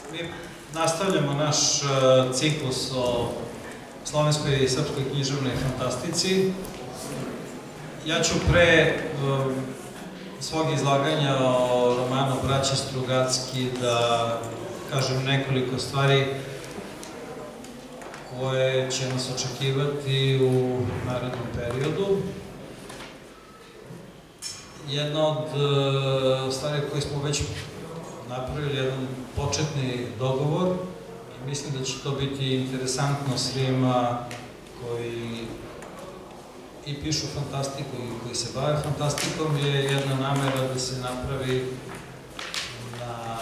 Mi nastavljamo naš ciklus o slovenskoj i srpskoj književnoj fantastici. Ja ću pre svog izlaganja o romanu Braće Strugacki da kažem nekoliko stvari koje će nas očekivati u narednom periodu. Jedna od stvari koje smo već napravili, jedan početni dogovor, i mislim da će to biti interesantno svima koji i pišu fantastiku i koji se bave fantastikom, je jedna namera da se napravi na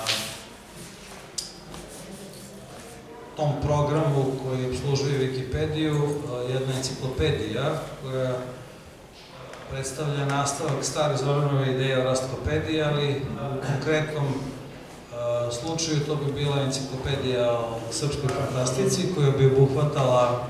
tom programu koji obslužuje Wikipediju jedna enciklopedija koja predstavlja nastavak stare Zoranove ideje o rastkopediji, ali u konkretnom slučaju to bi bila enciklopedija o srpskoj fantastici koja bi obuhvatala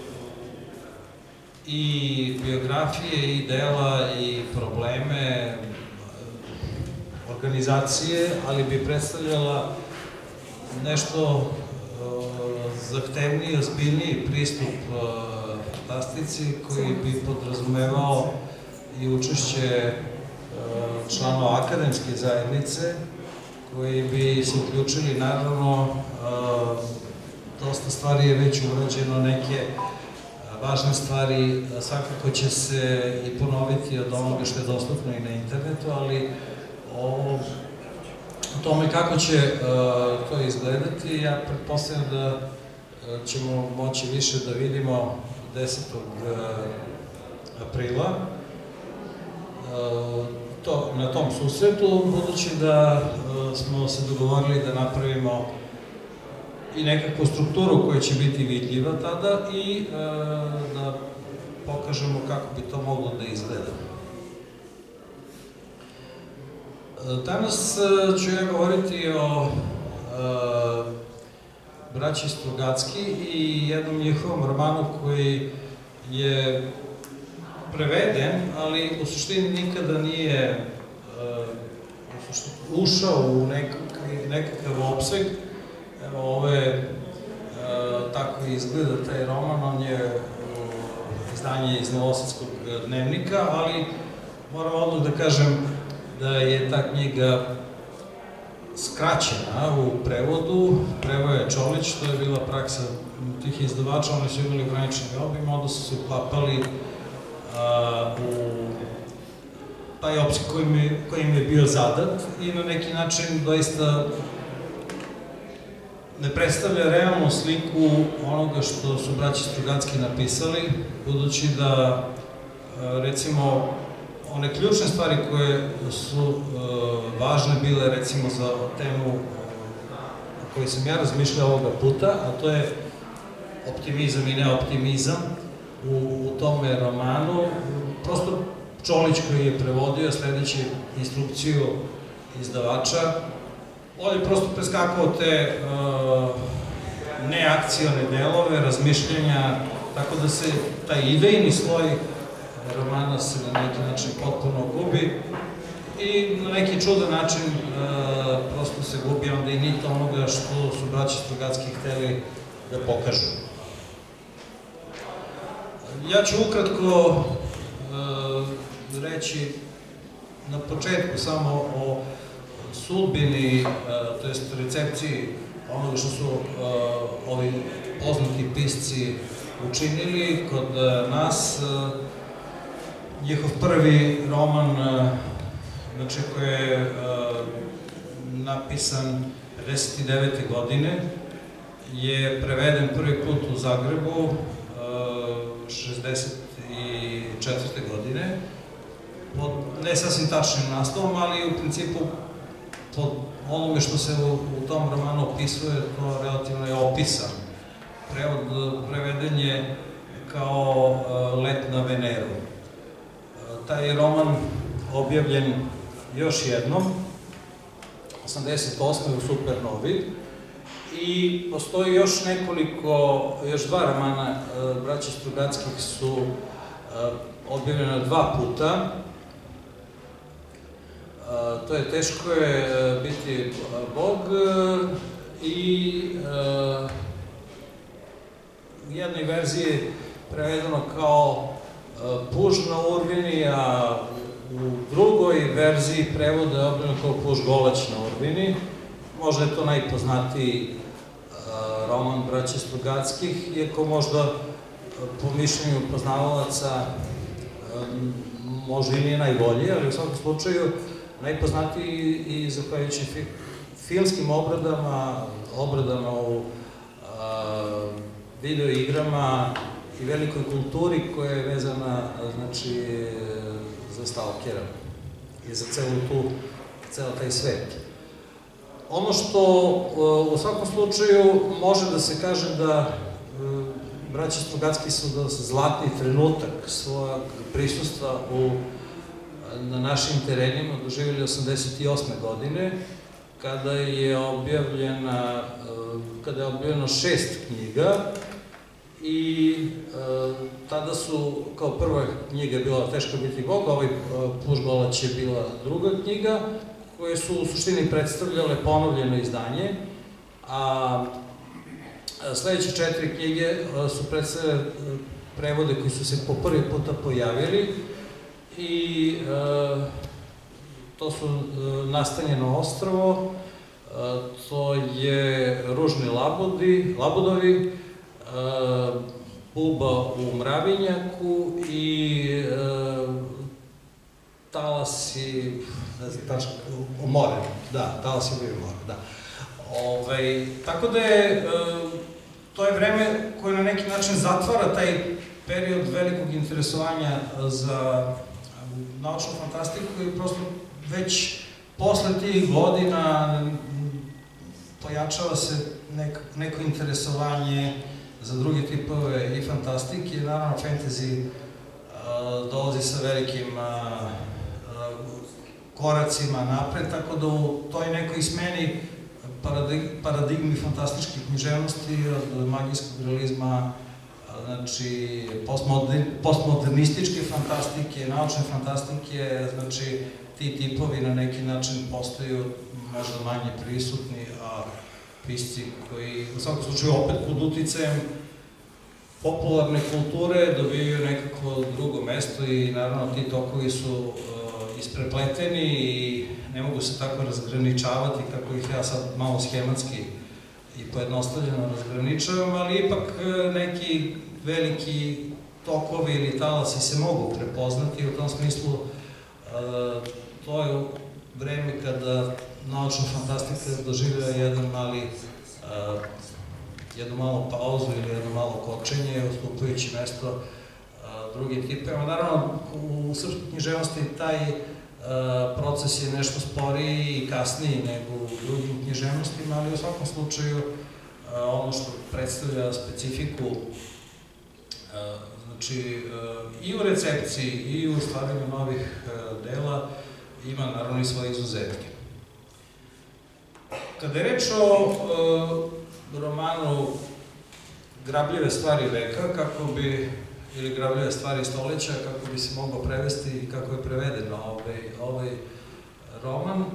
i biografije, i dela, i probleme, organizacije, ali bi predstavljala nešto zahtevniji, ozbiljniji pristup fantastici koji bi podrazumevao i učešće članova akademske zajednice, koji bi se uključili, naravno, dosta stvari je već urađeno, neke važne stvari svakako će se i ponoviti od onoga što je dostupno i na internetu, ali o tome kako će to izgledati, ja pretpostavljam da ćemo moći više da vidimo 10. aprila na tom susretu, budući da smo se dogovorili da napravimo i nekakvu strukturu koja će biti vidljiva tada i da pokažemo kako bi to moglo da izgleda. Danas ću ja govoriti o braći Strugacki i jednom njihovom romanu koji je preveden, ali u suštini nikada nije ušao u nekakav opseg. Evo, ovo je tako izgleda taj roman, on je izdanje iz Novosadskog dnevnika, ali moram odmah da kažem da je ta knjiga skraćena u prevodu, preveo je Čolić, to je bila praksa tih izdavača, oni su imali ograničeni obim, onda su se uklapali u taj opseg koji im je bio zadat i na neki način doista ne predstavlja realnu sliku onoga što su braći Strugacki napisali, budući da, recimo, one ključne stvari koje su važne bile, recimo, za temu o kojoj sam ja razmišljao ovoga puta, a to je optimizam i neoptimizam u tome romanu. Prosto Čolić koji je prevodio, sledeći instrukciju izdavača, on je prosto preskakao te neakcione delove, razmišljenja, tako da se taj idejni sloj romana se na neki način potpuno gubi i na neki čudan način prosto se gubi onda i nit onoga što su braći Strugacki hteli da pokažu. Ja ću ukratko reći na početku samo o sudbini, to jest recepciji onoga što su ovi poznati pisci učinili kod nas. Njihov prvi roman, znači koji je napisan 59. godine, je preveden prvi put u Zagrebu 64. godine, pod ne sasvim tačnim naslovom, ali u principu pod onome što se u tom romanu opisuje, to relativno je opisan. Preveden je kao Let na Veneru. Taj roman objavljen još jednom, 88. u Supernovi, i postoji još dva romana braća Strugackih su objavljena 2 puta. To je Teško je biti Bog i u jednoj verziji prevedeno kao puž na Urvini, a u drugoj verziji prevoda je objavljeno kao puž goleć na Urvini. Možda je to najpoznatiji roman braće Strugackih, iako možda po mišljenju poznavalaca možda i nije najbolji, ali u svakom slučaju najpoznatiji i zahvaljujući filmskim obradama u video igrama i velikoj kulturi koja je vezana, znači, za stalkera i za ceo taj svet. Ono što u svakom slučaju može da se kaže da braća Strugacki su zlatni trenutak svojeg prisustva na našim terenima doživjeli 88. godine, kada je objavljeno 6 knjiga i tada su, kao prva knjiga bila Teško biti Bog, ovaj Puž goleć je bila druga knjiga, koje su u suštini predstavljale ponovljeno izdanje, a sledeće 4 knjige su predstavljale prevode koji su se po prvi puta pojavili i to su Nastanjeno ostrvo, to je Ružni labudovi, Buba u mravinjaku i Talasi, ne znam, more, da, Talasi u more, da. Tako da je, to je vreme koje na neki način zatvara taj period velikog interesovanja za naučnu fantastiku i prosto već posle tih godina pojačava se neko interesovanje za druge tipove i fantastike. Naravno, fantasy dolazi sa velikim koracima napred, tako da u toj nekoj smeni paradigmi fantastičke književnosti, od magijskog realizma, znači postmodernističke fantastike, naučne fantastike, znači ti tipovi na neki način postaju možda manje prisutni, a pisci koji u svakom slučaju opet pod uticajem popularne kulture dobijaju nekako drugo mesto i naravno ti tokovi su isprepleteni i ne mogu se tako razgraničavati kako ih ja sad malo schematski i pojednostavljeno razgraničavam, ali ipak neki veliki tokovi ili talasi se mogu prepoznati i u tom smislu to je vreme kada naučna fantastika doživlja jednu malu pauzu ili jedno malo kočenje, ustupajući mesto drugim tipima. Naravno, u srpskoj književnosti taj proces je nešto sporiji i kasniji nego u drugim književnostima, ali u svakom slučaju ono što predstavlja specifiku, znači i u recepciji i u stvaranju novih dela, ima naravno i svoje izuzetke. Kada je reč o romanu Grabljive stvari veka, ili Grabljive stvari stoleća, kako bi se mogao prevesti i kako je preveden ovaj roman,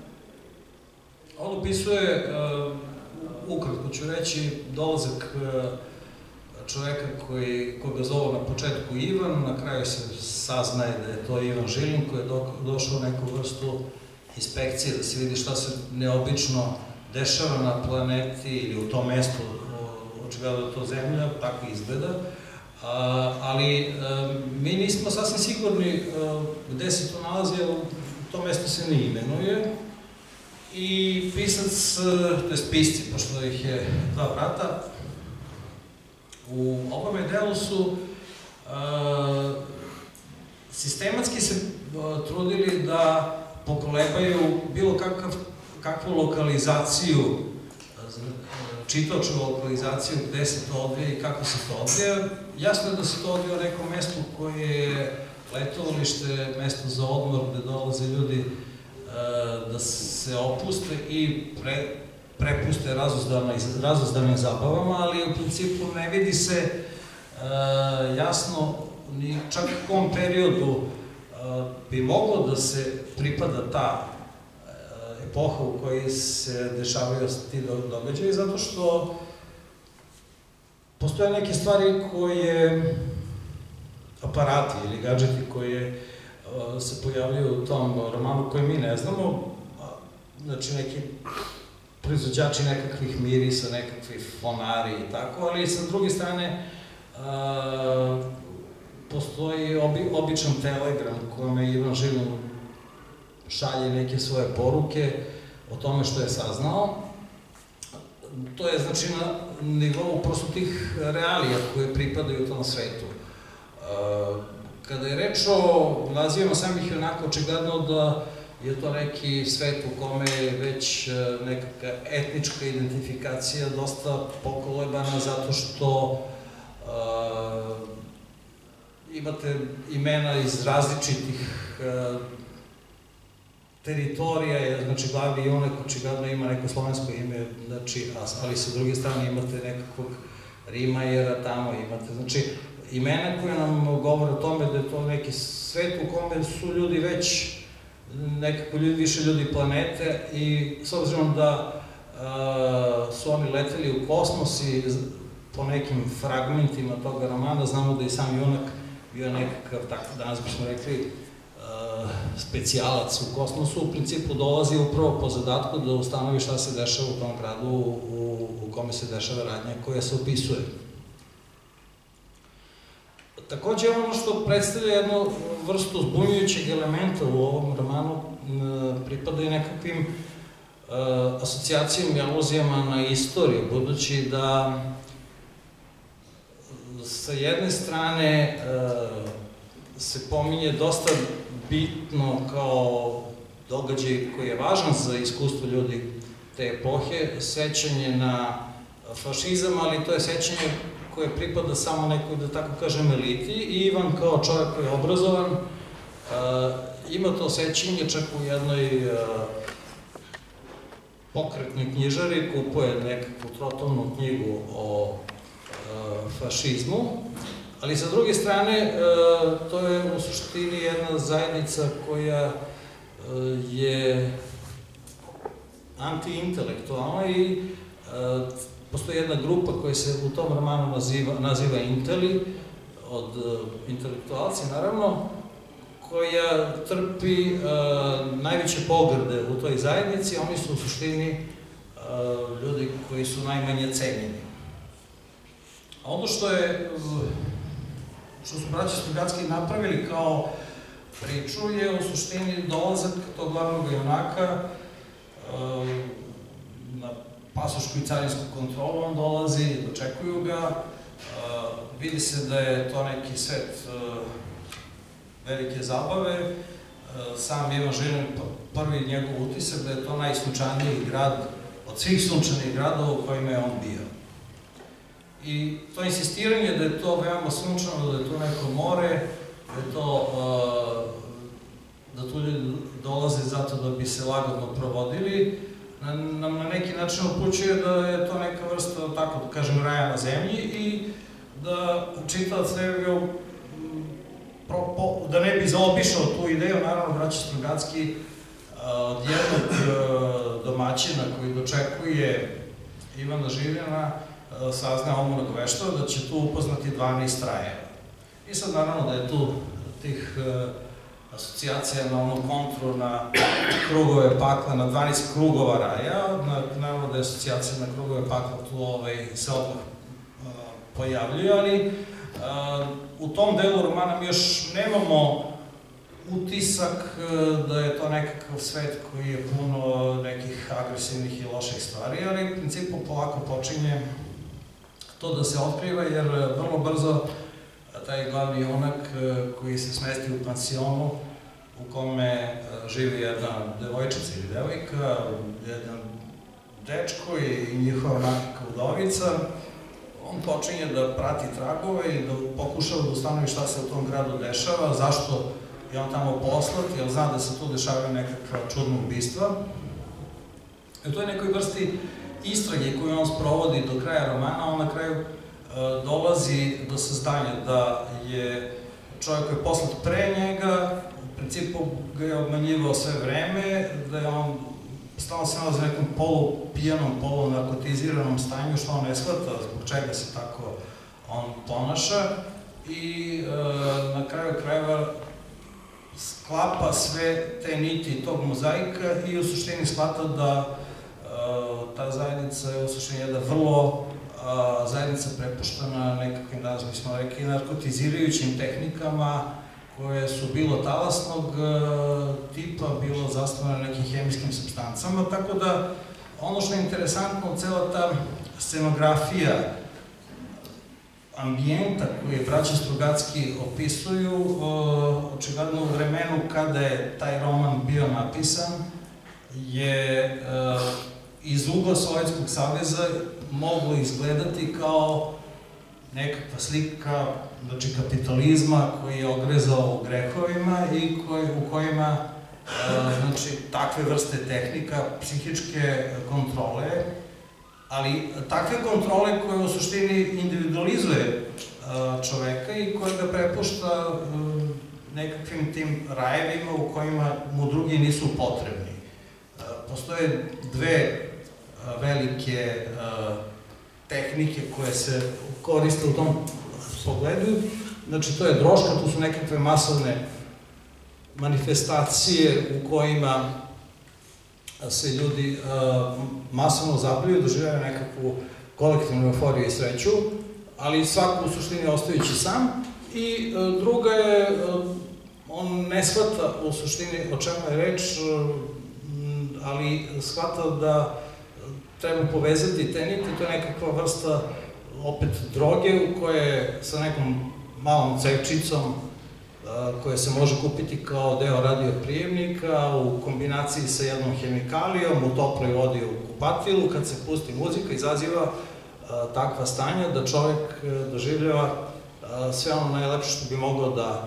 on opisuje, ukratko ću reći, dolazak čoveka koga zovu na početku Ivan, na kraju se saznaje da je to Ivan Žilin koji je došao u neku vrstu inspekcije da se vidi šta se neobično dešava na planeti ili u tom mestu, očigledno da je to Zemlja, tako izgleda, ali mi nismo sasvim sigurni gde se to nalazi, jer to mesto se ne imenuje i pisac, to je pisci, pošto ih je 2 brata, u ovome delu su sistematski se trudili da pokolebaju bilo kakvu lokalizaciju, čitaoču lokalizaciju, gde se to odvija i kako se to odvija. Jasno je da se to odvija u nekom mestu koje je letovalište, mesto za odmor, gde dolaze ljudi da se opuste i prepuste razuzdanim zabavama, ali u principu ne vidi se jasno ni čak u kom periodu bi moglo da se pripada ta epoha u kojoj se dešavaju ti događaji, zato što postoje neke stvari koje, aparati ili gadžeti koje se pojavljaju u tom romanu koje mi ne znamo, znači neki proizvođači nekakvih mirisa, nekakvih fonari i tako, ali sa druge strane postoji običan telegram kome Ivan Žilin šalje neke svoje poruke o tome što je saznao. To je znači na nivou prosto tih realija koje pripadaju tom svetu. Kada je reč o nazivima samih junaka, očigledno da je to neki svet u kome je već nekakva etnička identifikacija dosta pokolebana zato što imate imena iz različitih teritorija, znači glavni junak očigledno ima neko slovensko ime, ali sa druge strane imate nekakvog Rimajera tamo, imate, znači imena koje nam govore o tome da je to neki svet u kome su ljudi već nekako više ljudi planete i s obzirom da su oni leteli u kosmos i po nekim fragmentima toga romana znamo da i sam junak bio nekakav, tako danas bismo rekli, specijalac u kosmosu, u principu dolazi upravo po zadatku da ustanovi šta se dešava u tom gradu u kome se dešava radnja koja se opisuje. Takođe, ono što predstavlja jednu vrstu zbunjujućeg elementa u ovom romanu pripada i nekakvim asocijacijama i aluzijama na istoriju, budući da sa jedne strane se pominje dosta bitno kao događaj koji je važan za iskustvo ljudi te epohe, sećanje na fašizam, ali to je sećanje koje pripada samo nekoj, da tako kažem, eliti i Ivan kao čovjek koji je obrazovan ima to sećanje čak u jednoj pokretnoj knjižari, kupuje nekakvu trotomnu knjigu o fašizmu, ali sa druge strane to je u suštini jedna zajednica koja je anti-intelektualna i postoji jedna grupa koja se u tom romanu naziva Inteli, od intelektualci naravno, koja trpi najveće pogrde u toj zajednici, oni su u suštini ljudi koji su najmanje cenjeni. A ono što su braća Strugatski napravili kao priču je u suštini dolazak tog glavnog junaka na pasošku i carinsku kontrolu, on dolazi, dočekuju ga, vidi se da je to neki svet velike zabave, sam Ivan Žilin, prvi njegov utisak da je to najsunčaniji grad od svih sunčanih gradova u kojima je on bio. I to insistiranje da je to veoma sunčano, da je to neko more, da tu ljudi dolaze zato da bi se lagodno provodili, nam na neki način upućuje da je to neka vrsta, tako da kažem, raja na zemlji i da čitalac ne bi da ne bi zaobišao tu ideju, naravno, braća Strugatski od jednog domaćina koji dočekuje Ivana Žilina sazna ovom nagoveštava da će tu upoznati 12 rajeva. I sad, naravno, da je tu tih asocijacija na onu kontru, na krugove pakla, na 12 krugova raja, naravno da je asocijacija na krugove pakla tu se odmah pojavljuje, ali u tom delu romana mi još nemamo utisak da je to nekakav svet koji je puno nekih agresivnih i loših stvari, ali u principu polako počinje to da se otkriva, jer vrlo brzo taj glavni junak koji se smesti u pansionu u kome živi jedna devojčica ili devojka, jedan dečko i njihova majka udovica, on počinje da prati tragove i da pokušava da ustanovi šta se u tom gradu dešava, zašto je on tamo poslat, jer zna da se tu dešavaju nekakva čudna ubistva. I u toj nekoj vrsti istrage koju on sprovodi do kraja romana, on na kraju dolazi do saznanja da je čovjek koji je poslat pre njega, u principu ga je obmanjivao sve vreme, da je on stalno se nalazi u nekom polupijanom, polunarkotiziranom stanju, što on ne shvata, zbog čega se tako on ponaša i na kraju krajeva sklapa sve te niti tog mozaika i u suštini shvata da ta zajednica je u suštini jedna vrlo zajednica prepuštena nekakvim, danas bismo rekli, narkotizirajućim tehnikama koje su bilo talasnog tipa, bilo zasnovane na nekim hemijskim supstancama, tako da ono što je interesantno, cela ta scenografija ambijenta koje braća Strugatski opisuju, očigledno u vremenu kada je taj roman bio napisan, je iz ugla Sovjetskog saveza moglo izgledati kao nekakva slika, znači kapitalizma koji je ogrezao u grehovima i u kojima, znači, takve vrste tehnika, psihičke kontrole, ali takve kontrole koje u suštini individualizuje čoveka i koje ga prepušta nekakvim tim rajevima u kojima mu drugi nisu potrebni. Postoje dve velike tehnike koje se koriste u tom pogledu. Znači, to je droška, to su nekakve masovne manifestacije u kojima se ljudi masovno zabavljaju, doživljaju nekakvu kolektivnu euforiju i sreću, ali svako u suštini ostajući sam. I druga je, on ne shvata u suštini o čemu je reč, ali shvata da treba povezati te niti, to je nekakva vrsta opet droge u koje sa nekom malom cevčicom koja se može kupiti kao deo radioprijemnika u kombinaciji sa jednom hemikalijom u toploj vodi u kupatilu, kad se pusti muzika, izaziva takva stanja da čovek doživljava sve ono najlepše što bi mogao da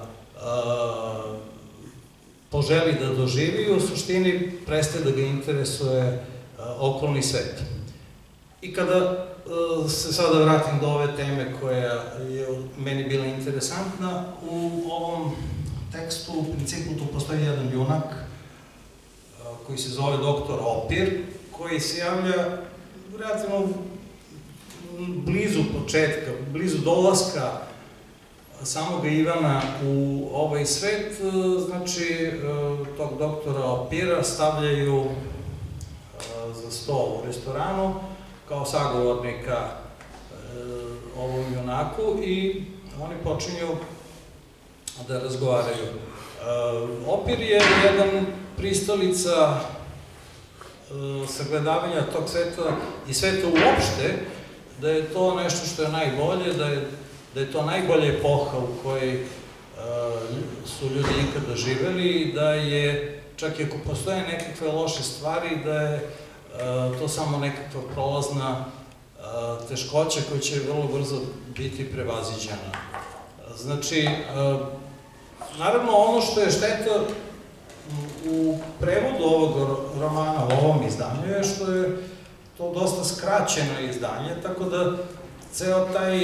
poželi da doživi, u suštini prestaje da ga interesuje okolni svet. I kada se sada vratim do ove teme koja je meni bila interesantna, u ovom tekstu u principu tu postoji jedan junak koji se zove doktor Opir, koji se javlja relativno blizu početka, blizu dolaska samoga Ivana u ovaj svet. Znači, tog doktora Opira stavljaju za sto u restoranu kao sagovornika ovom junaku i oni počinju da razgovaraju. Opir je jedan pristalica sagledavanja tog sveta i sveta uopšte, da je to nešto što je najbolje, da je to najbolja epoha u kojoj su ljudi ikada živeli i da je, čak i ako postoje nekakve loše stvari, da je to samo nekakva prolazna teškoća koja će vrlo brzo biti prevaziđena. Znači, naravno, ono što je šteta u prevodu ovog romana, u ovom izdanju, je što je to dosta skraćeno izdanje, tako da ceo taj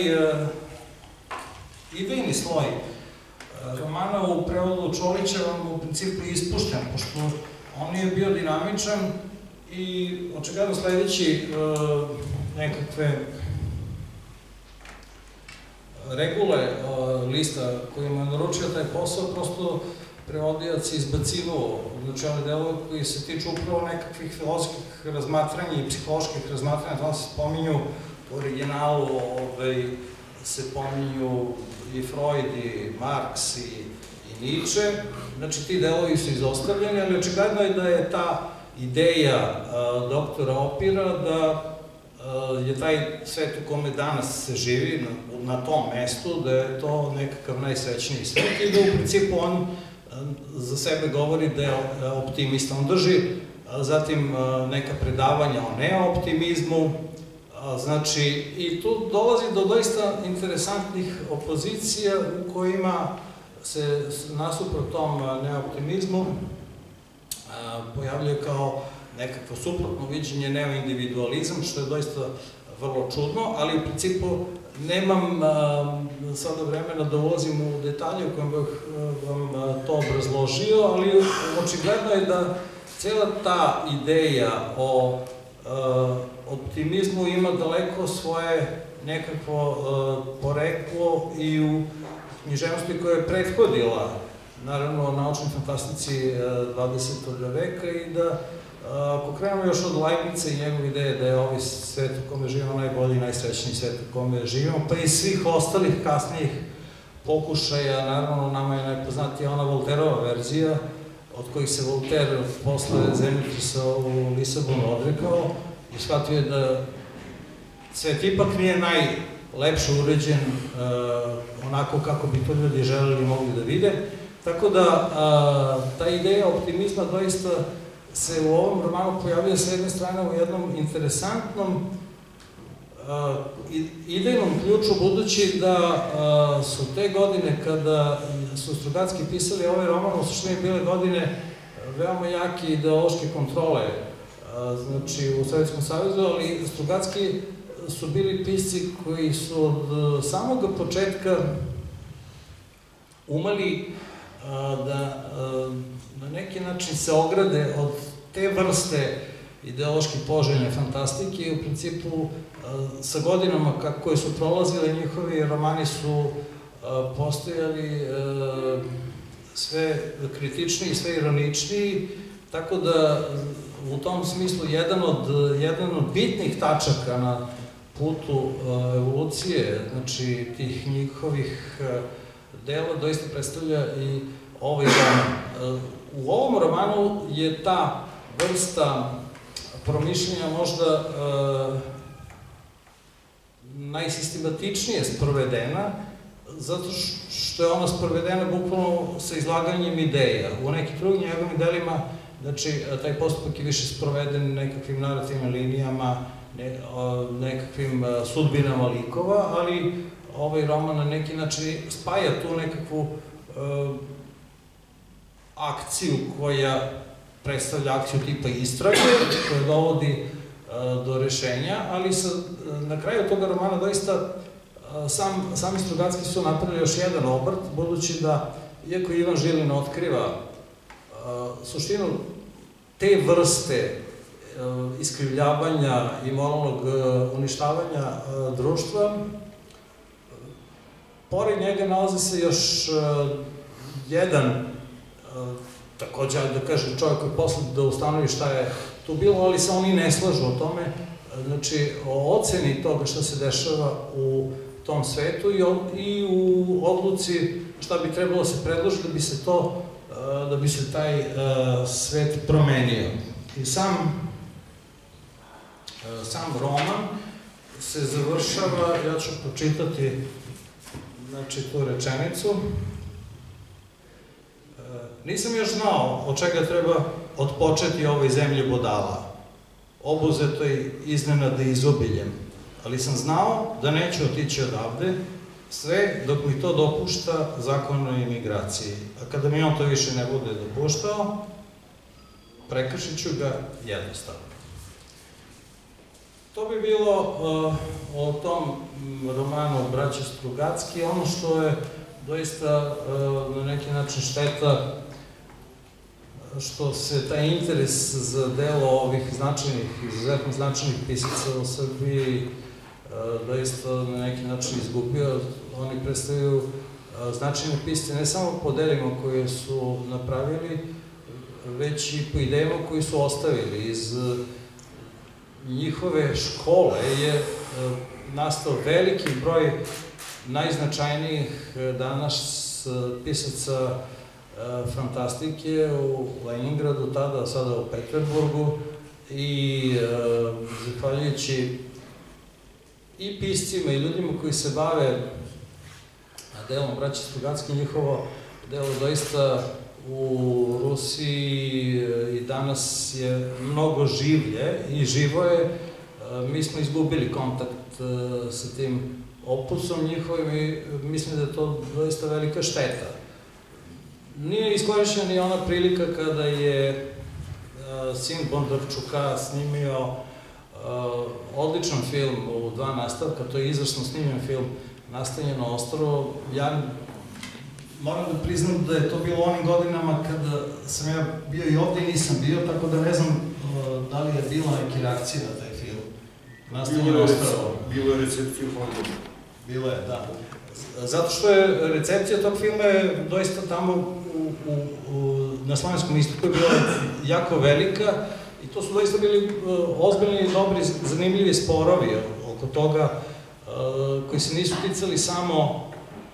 idejni sloj romana u prevodu Čolića vam u principu je ispušten, pošto on je bio dinamičan i očigledno sledeći nekakve regule lista kojima je naručio taj posao, prosto prevodilac je izbacivao, znači one delove koji se tiču upravo nekakvih filozofskih razmatranja i psiholoških razmatranja, tamo se spominju u originalu, se pominju i Freud, i Marks, i Nietzsche, znači ti delovi su izostavljeni, ali očigledno je da je ta ideja doktora Opira da je taj svet u kome danas se živi, na tom mestu, da je to nekakav najsrećniji svet i da u principu on za sebe govori da je optimista. On drži zatim neka predavanja o neoptimizmu, znači i tu dolazi do doista interesantnih opozicija u kojima se nasuprot tom neoptimizmu pojavljuje kao nekakvo suprotno viđenje neoindividualizam, što je doista vrlo čudno, ali u principu nemam sada vremena da ulazim u detalje u kojem bih vam to obrazložio, ali očigledno je da cela ta ideja o optimizmu ima daleko svoje nekakvo poreklo i u književnosti koja je prethodila, naravno, naučnoj fantastici 20. veka i da, ako krenemo još od Leibnica i njegove ideje da je ovaj svet u kome živimo najbolji i najsrećniji svet u kome živimo, pa i svih ostalih kasnijih pokušaja, naravno, nama je najpoznatija ona Volterova verzija, od kojih se Voltaire posle zemljotresa u Lisabonu odrekao i shvatio je da svet ipak nije najlepše uređen onako kako bi to ljudi želeli i mogli da vide. Tako da, ta ideja optimizma doista se u ovom romanu pojavlja s jedne strane u jednom interesantnom idejnom ključu, budući da su te godine kada su Strugatski pisali ovaj roman, u suštini bile godine veoma jake ideološke kontrole, znači u Sovjetskom savezu, ali Strugatski su bili pisci koji su od samoga početka umeli da na neki način se ograde od te vrste ideološki poželjne fantastike i u principu sa godinama koje su prolazile njihovi romani su postojali sve kritičniji, sve ironičniji, tako da u tom smislu jedan od bitnih tačaka na putu evolucije, znači tih njihovih dela, doista predstavlja i ovaj roman. U ovom romanu je ta vrsta promišljenja možda najsistematičnije sprovedena, zato što je ona sprovedena bukvalno sa izlaganjem ideja. U nekim drugim njegovim delima, znači, taj postupak je više sproveden nekakvim narativnim linijama, nekakvim sudbinama likova, ali ovaj roman na neki način spaja tu nekakvu akciju koja predstavlja akciju tipa istrage, koja dovodi do rešenja, ali na kraju toga romana doista sami Strugatski su napravili još jedan obrt, budući da, iako Ivan Žilin otkriva suštinu te vrste iskrivljavanja i moralnog uništavanja društva, pored njega nalazi se još jedan, takođe, da kažem, čovjek koji posle da ustanovi šta je tu bilo, ali se oni ne slažu o tome, znači o oceni toga šta se dešava u tom svetu i u odluci šta bi trebalo se predložiti da bi se taj svet promenio. I sam roman se završava, ja ću pročitati tu rečenicu. Nisam još znao od čega treba otpočeti ovoj zemlji budala, obuzetoj iznenada izobiljem, ali sam znao da neću otići odavde, sve dok mi to dopušta zakon o imigraciji. A kada mi on to više ne bude dopuštao, prekršit ću ga jednostavno. To bi bilo o tom romanu Braće Strugatski. Ono što je doista na neki način šteta, što se taj interes za delo ovih značajnih, izuzetno značajnih pisaca u Srbiji doista na neki način izgubio. Oni predstavljaju značajne pisce ne samo po delima koje su napravili, već i po idejama koje su ostavili. Iz njihove škole je nastao veliki broj najznačajnijih danas pisaca fantastike u Leningradu, tada, sada u Peterburgu, i zahvaljujući i piscima i ljudima koji se bave delom Braće Strugatski, njihovo delo doista u Rusiji i danas je mnogo življe i živo je. Mi smo izgubili kontakt sa tim opusom njihovim i mislim da je to doista velika šteta. Nije iskorišćena ni ona prilika kada je sin Bondarčuka snimio odličan film u 2 nastavka, to je izvrsno snimljen film Nastanjeno ostrvo. Ja moram da priznam da je to bilo onim godinama kada sam ja bio i ovde i nisam bio, tako da ne znam da li je bilo neke reakcije na taj film. Bilo je recepcija u Fondu. Bilo je, da. Zato što je recepcija tog filma je doista tamo na Slavenskom istoku je bila jako velika i to su doista bili ozbiljni, dobri, zanimljivi sporovi oko toga koji se nisu ticali samo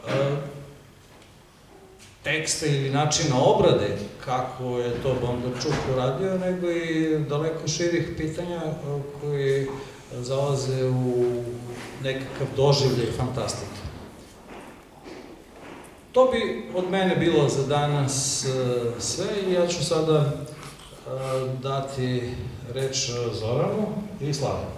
teksta ili načina obrade, kako je to Bondarčuk uradio, nego i daleko širih pitanja koji zalaze u nekakav doživljaj fantastike. To bi od mene bilo za danas sve i ja ću sada dati reč Zoranu i Slavenu.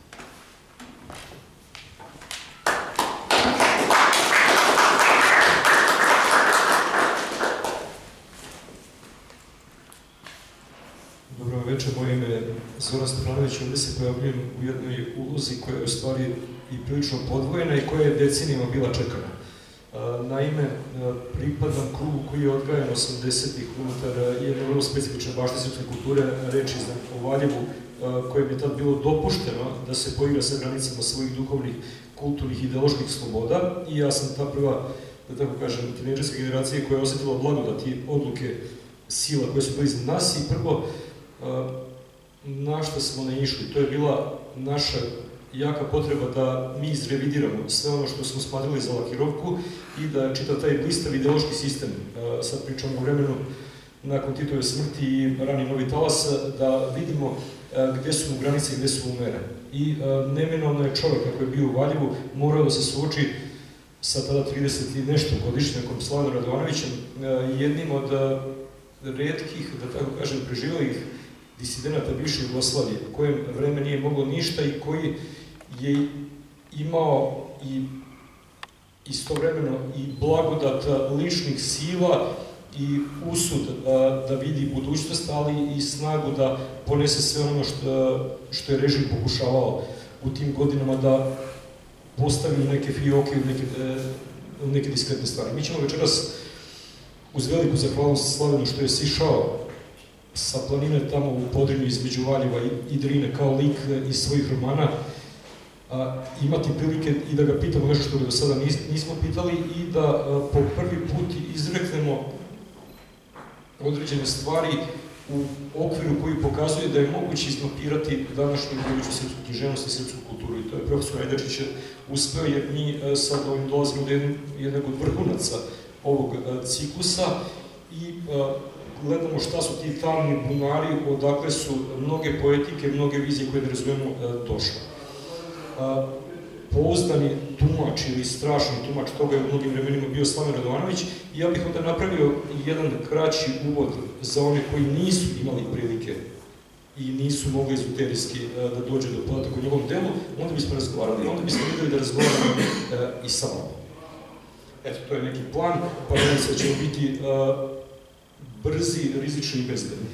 Dobro večer, moje ime je Zoran Stefanović, ovdje se pojavljujem u jednoj ulozi koja je u stvari i prilično podvojena i koja je decenijama bila čekana. Naime, pripadam krugu koji je odgajan 80-ih unutar jedne vrlo specifične bašte srpske kulture, reči o Valjevu, koje bi tad bilo dopušteno da se poigra sa granicama svojih duhovnih, kulturnih i ideoloških sloboda i ja sam ta prva, da tako kažem, tinejdžerska generacija koja je osjetila blagodati odluke sila koje su bili iznad nas i prvo na što smo naišli. To je bila naša jaka potreba da mi izrevidiramo sve ono što smo smatrali za lakirovku i da čitav taj blistav ideološki sistem, sad pričamo o vremenu nakon Titove smrti i rani Novi talas, da vidimo gde su mu granice i gde su mu mere. I neminovno je čovek, ako je bio u Valjevu, morao da se suoči sa tada 30 i nešto godišnjakom Slavenom Radovanovićem, jednim od retkih, da tako kažem, preživelih disidenata bivše Jugoslavije, kojem vreme nije moglo ništa i koji je imao i istovremeno i blagodat ličnih sila i usud da vidi budućnost, ali i snagu da ponese sve ono što je režim pokušavao u tim godinama da postavi neke fioke u neke diskretne stvari. Mi ćemo večeras uz veliku zahvalnost Slavenu što je sišao sa planine tamo u Podrinju između Valjeva i Drine kao lik iz svojih romana, imati prilike i da ga pitamo nešto što ga do sada nismo pitali i da po prvi put izreknemo određene stvari u okviru koji pokazuje da je moguće izmapirati današnju i buduću srpsku književnost i srpsku kulturu. I to je profesor Ajdačić uspeo, jer mi sad ovim dolazimo do jednog od vrhunaca ovog ciklusa i gledamo šta su ti tamni bunari, odakle su mnoge poetike, mnoge vizije koje ne razumemo došle. Pouzdani tumač ili strašni tumač toga je u mnogim vremenima bio Slaven Radovanović i ja bih onda napravio jedan kraći uvod za one koji nisu imali prilike i nisu mogli ezoterijski da dođe do podataka u njegovom delu, onda bismo razgovarali i onda bismo videli da razgovaramo i sa vama. Eto, to je neki plan, pa nadam se da ćemo biti brzi, rizični i bezbedni.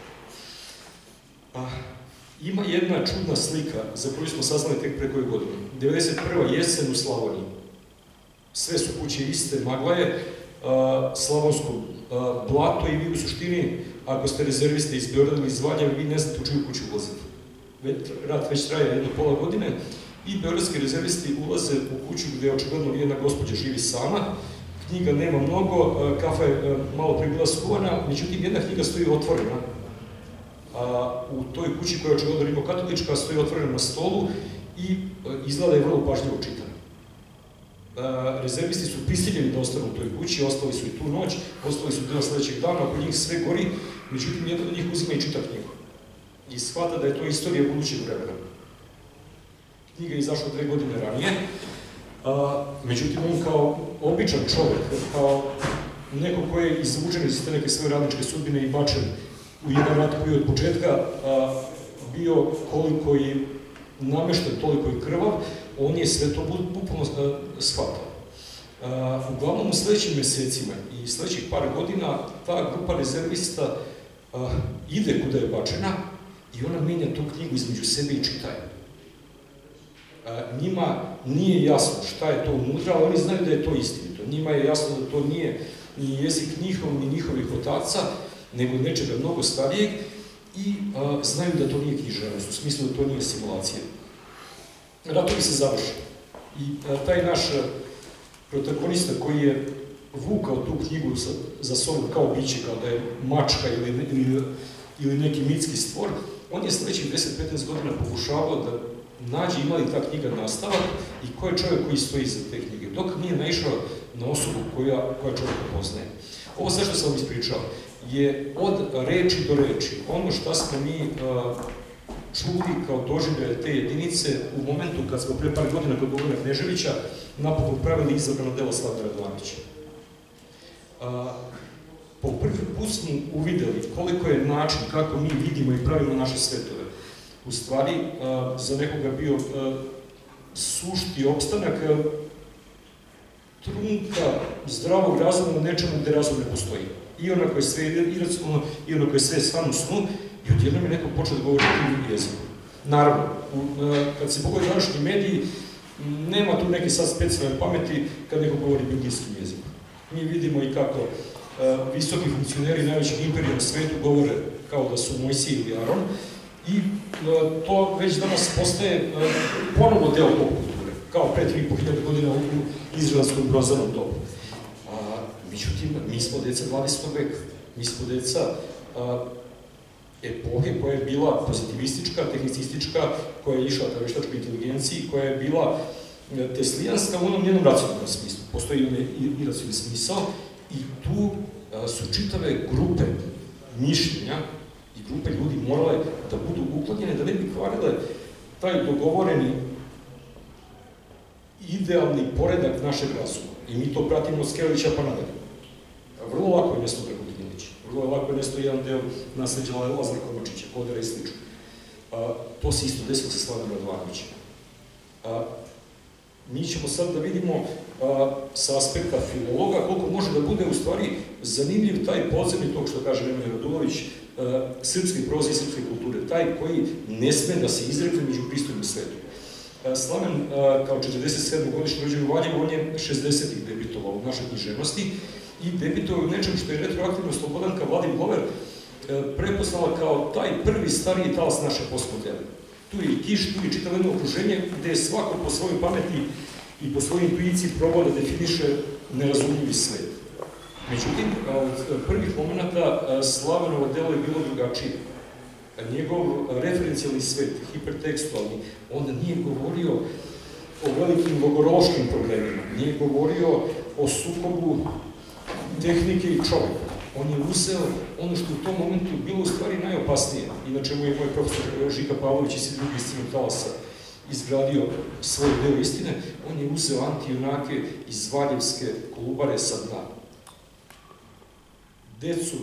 Ima jedna čudna slika za koju smo saznali tek pre koju godinu. 91. jesen u Slavoniji. Sve su kuće iste, magla je, slavonsko blato i vi u suštini, ako ste rezerviste iz Beograda ili iz Valjeva, vi ne znate u čiju kuću ulazite. Rat već traje 1,5 godine i beogradski rezervisti ulaze u kuću gde očigledno jedna gospođa živi sama, knjiga nema mnogo, kafa je malo pre bila skuvana, međutim jedna knjiga stoji otvorena. U toj kući koja je očigledno rimokatolička stoji otvorena na stolu i izgleda je vrlo pažljivo čitana. Rezervisti su prisiljeni da ostanu u toj kući, ostali su i tu noć, ostali su deo sledećeg dana, oko njih sve gori, međutim jedan od njih uzima i čita knjigu. I shvata da je to istorija budućeg vremena. Knjiga je izašla 2 godine ranije, međutim on kao običan čovek, kao neko ko je izvučen iz te neke svoje radničke sudbine i bačen u jedan rat koji je od početka bio koliko i namešten, toliko i krvav, on je sve to bukvalno shvatao. Uglavnom u sledećim mesecima i sledećih par godina ta grupa rezervista ide kuda je bačena i ona menja tu knjigu između sebe i čita je. Njima nije jasno šta je to unutra, ali oni znaju da je to istinito. Njima je jasno da to nije ni jezik njihov, ni njihovih otaca, nego nečega mnogo starijeg i znaju da to nije književnost, u smislu da to nije simulacija. Ratovi se završe. I taj naš protagonista koji je vukao tu knjigu za sobom kao biće, kao da je mačka ili neki mitski stvor, on je sledećih 10-15 godina pokušavao da nađe ima li ta knjiga nastavak i ko je čovjek koji stoji iza te knjige, dok nije naišao na osobu koja čovjeka poznaje. Ovo sve što sam vam ispričao je od reči do reči. Ono što smo mi čuli kao doživljaje te jedinice u momentu kad smo pre par godina kod Bogdana Kneževića napokon pravili izabrano delo Slavka Radovanovića. Po prvi put smo uvideli koliko je način kako mi vidimo i pravimo naše svetove. U stvari, za nekoga bio sušti opstanak trunka zdravog razuma na nečemu gde razum ne postoji. I onako je sve iracionalno, i onako je sve stvarno u snu, i odjednom je neko počeo da govori tim jezikom. Naravno, kad se pogledaju današnji mediji, nema tu neke sad specijalne pameti kad neko govori biblijskim jezikom. Mi vidimo i kako visoki funkcioneri najvećeg imperija u svetu govore kao da su Mojsije ili Aron, i to već danas postaje ponovo deo pop kulture, kao pre 3.500 godina u izraelskom brozanom dobu. Međutim, mi smo deca 20. veka, mi smo deca epohe koja je bila pozitivistička, tehnicistička, koja je išla ka veštačkoj inteligenciji, koja je bila teslijanska u onom njenom racionalnom smislu. Postoji i racionalni smisao i tu su čitave grupe mišljenja i grupe ljudi morale da budu uklonjene, da ne bi kvarile taj dogovoreni idealni poredak našeg razuma. I mi to pratimo od Skerovića pa nadalje. Vrlo lako je nesto Dragutin Ilić, vrlo lako je nesto jedan deo nasleđa Lazara Kovačića, Kodera i slično. To se isto desilo sa Slavom Radovanovićem. Mi ćemo sad da vidimo sa aspekta filologa koliko može da bude u stvari zanimljiv taj podzemni tog što kaže Nemanja Radulović, srpske proze i srpske kulture, taj koji ne sme da se izrekne među pristojnim svetom. Slaven, kao 47-godišnji rođen u Valjevu, on je 60-ih debitovao u našoj književnosti i debitovao u nečem što je retroaktivno Slobodanka Vladimir Glover prepoznala kao taj prvi stariji talas naše postmoderne. Tu je i Kiš, tu je čitavo jedno okruženje gde je svako po svojoj pameti i po svojoj intuiciji probao da definiše nerazumljivi svet. Međutim, od prvih momenta Slavenovo delo je bilo drugačije. Njegov referencijalni svet, hipertekstualni, on nije govorio o velikim bogorološkim problemima, nije govorio o sukobu tehnike i čoveka. On je uzeo ono što u tom momentu bilo u stvari najopasnije, inače mu je moj profesor Žika Pavlović i svi drugi iz Crnog talasa izgradio svoj deo istine, on je uzeo antijunake iz Valjevske Kolubare sa dna. Decu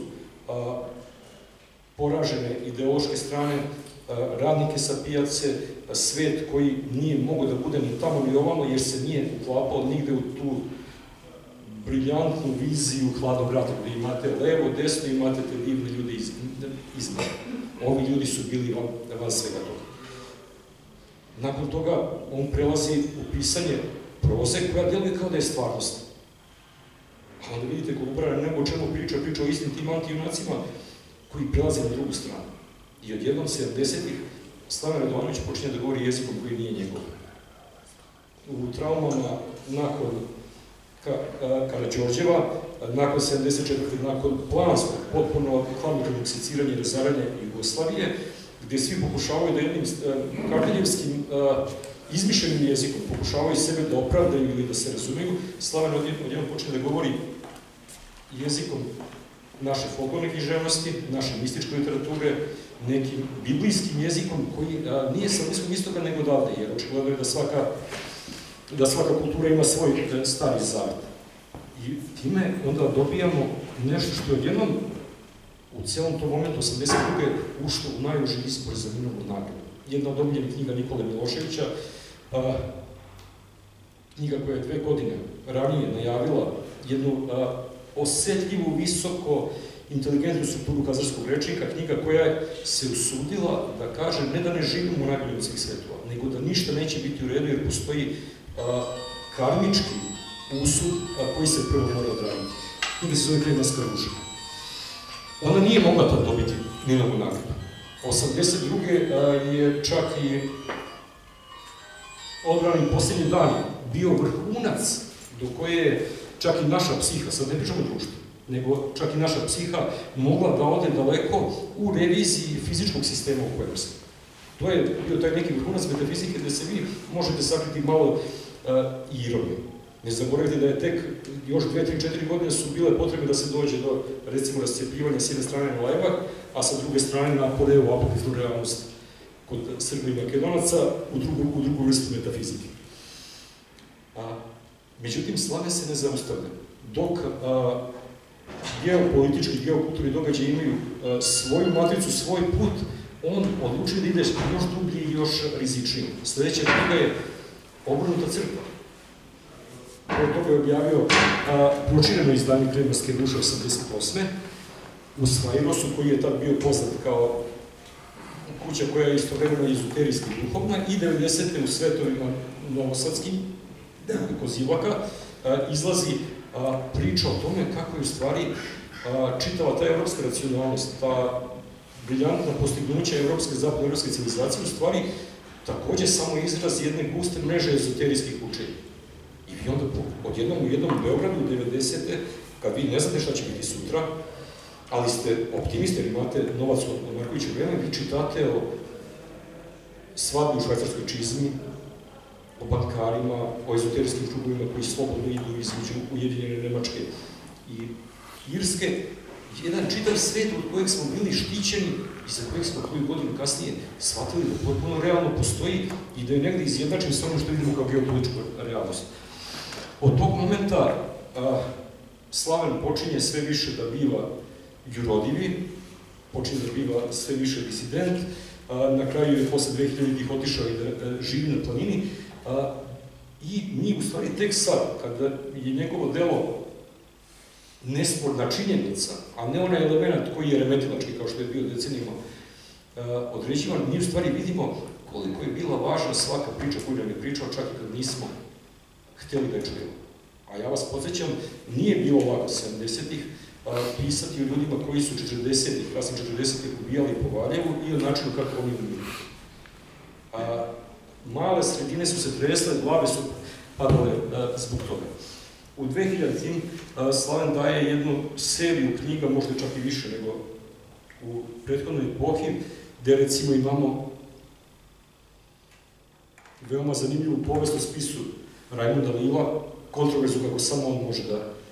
poražene ideološke strane, radnike sa pijace, svet koji nije mogao da bude ni tamo ni ovamo jer se nije uklapao nigde u tu briljantnu viziju hladnog rata, gde imate levo, desno i imate te divne ljude izgleda. Ovi ljudi su bili van svega toga. Nakon toga on prelazi u pisanje proze koja deluje kao da je stvarnost. A onda vidite Kolubara na nebo o čemu priča o istim tim antijunacima koji prelaze na drugu stranu. I odjednom 70-ih Slaven Radovanović počinje da govori jezikom koji nije njegov. U traumama nakon Karađorđeva, nakon 74. nakon planskog, potpuno hladnokrvnog seciranja i razaranja Jugoslavije, gde svi pokušavaju da jednim kardeljevskim izmišljenim jezikom pokušavaju sebe da opravdaju ili da se razumiju, Slaven odjednom počne da govori jezikom naše folklorne književnosti, naše mističke literature, nekim biblijskim jezikom koji nije sa Bliskog istoka nego odavde, jer očigledno je da svaka kultura ima svoj stari zavet. I time onda dobijamo nešto što je odjednom u celom tom momentu 82. ušlo u najuži izbor za Minovu nagradu. Jedna od omiljenih knjiga Nikole Miloševića, knjiga koja je 2 godine ranije najavila jednu osetljivu, visoko inteligentnu strukturu hazarskog rečnika, knjiga koja se usudila da kaže ne da ne živimo u najboljem od svih svetova, nego da ništa neće biti u redu jer postoji karmički usud koji se prvo mora odraditi. Knjiga se zove Kremljanska ruža. Ona nije mogla tad dobiti Ninovu nagradu. 82. je čak i odbrani posljednji dan bio vrhunac do koje je čak i naša psiha, sad ne pričamo društvo, nego čak i naša psiha mogla da ode daleko u reviziji fizičkog sistema u kojem smo. To je bio taj neki vrhunac metafizike gde se vi možete sakriti malo ironiju. Ne zaboravite da je tek još 2, 3, 4 godine su bile potrebe da se dođe do, recimo, rascijepljivanja s jedne strane na Lajbak, a sa druge strane na Podevu apokrifnu realnost kod Srba i Makedonaca u drugu vrstu metafizike. Međutim, slave se ne zaustavlja. Dok geopolitički, geokulturni događaj imaju svoju matricu, svoj put, on odlučuje da ide još dublji i još rizičniji. Sledeća knjiga je Obrnuta crkva. Od toga je objavio prošireno izdanje Kremljanske ruže 88. u Svajrosu, koji je tad bio poznat kao kuća koja je istovremeno ezoterijski duhovna, i 90. u svetovima novosadskim, kod Zivaka, izlazi priča o tome kako je u stvari čitava ta evropska racionalnost, ta briljantna postignuća zapadnoevropske civilizacije, u stvari takođe samo izraz jedne guste mreže ezoterijskih učenja. I vi onda odjednom u jednom Beogradu u 90. kad vi ne znate šta će biti sutra, ali ste optimisti jer imate novac od Markovića vreme, vi čitate o svadbi u švajcarskoj čizmi, o bankarima, o ezoterijskim krugovima koji slobodno idu između Ujedinjene Nemačke i Irske. Jedan čitav svet od kojeg smo bili štićeni i za kojeg smo koju godinu kasnije shvatili da potpuno realno postoji i da je negde izjednačen sa ono što vidimo kao geopolitičku realnost. Od tog momenta Slaven počinje sve više da biva jurodivi, počinje da biva sve više disident, na kraju je posle 2000-ih otišao i da živi na planini, i mi u stvari tek sad, kada je njegovo delo nesporna činjenica, a ne onaj element koji je remetilački, kao što je bio decenijama određivan, mi u stvari vidimo koliko je bila važna svaka priča koju nam je pričao, čak i kad nismo hteli da je čujemo. A ja vas podsjećam, nije bilo lako 70-ih pisati o ljudima koji su 40-ih, kasnim 40-ih ubijali po Valjevu i o načinu kako oni umiju. Male sredine su se tresle, glave su padale zbog toga. U 2000-im Slaven daje jednu seriju knjiga, možda čak i više nego u prethodnoj epohi, gde recimo imamo veoma zanimljivu povest o spisu Rajmunda Lila, kontroverzu kako samo on može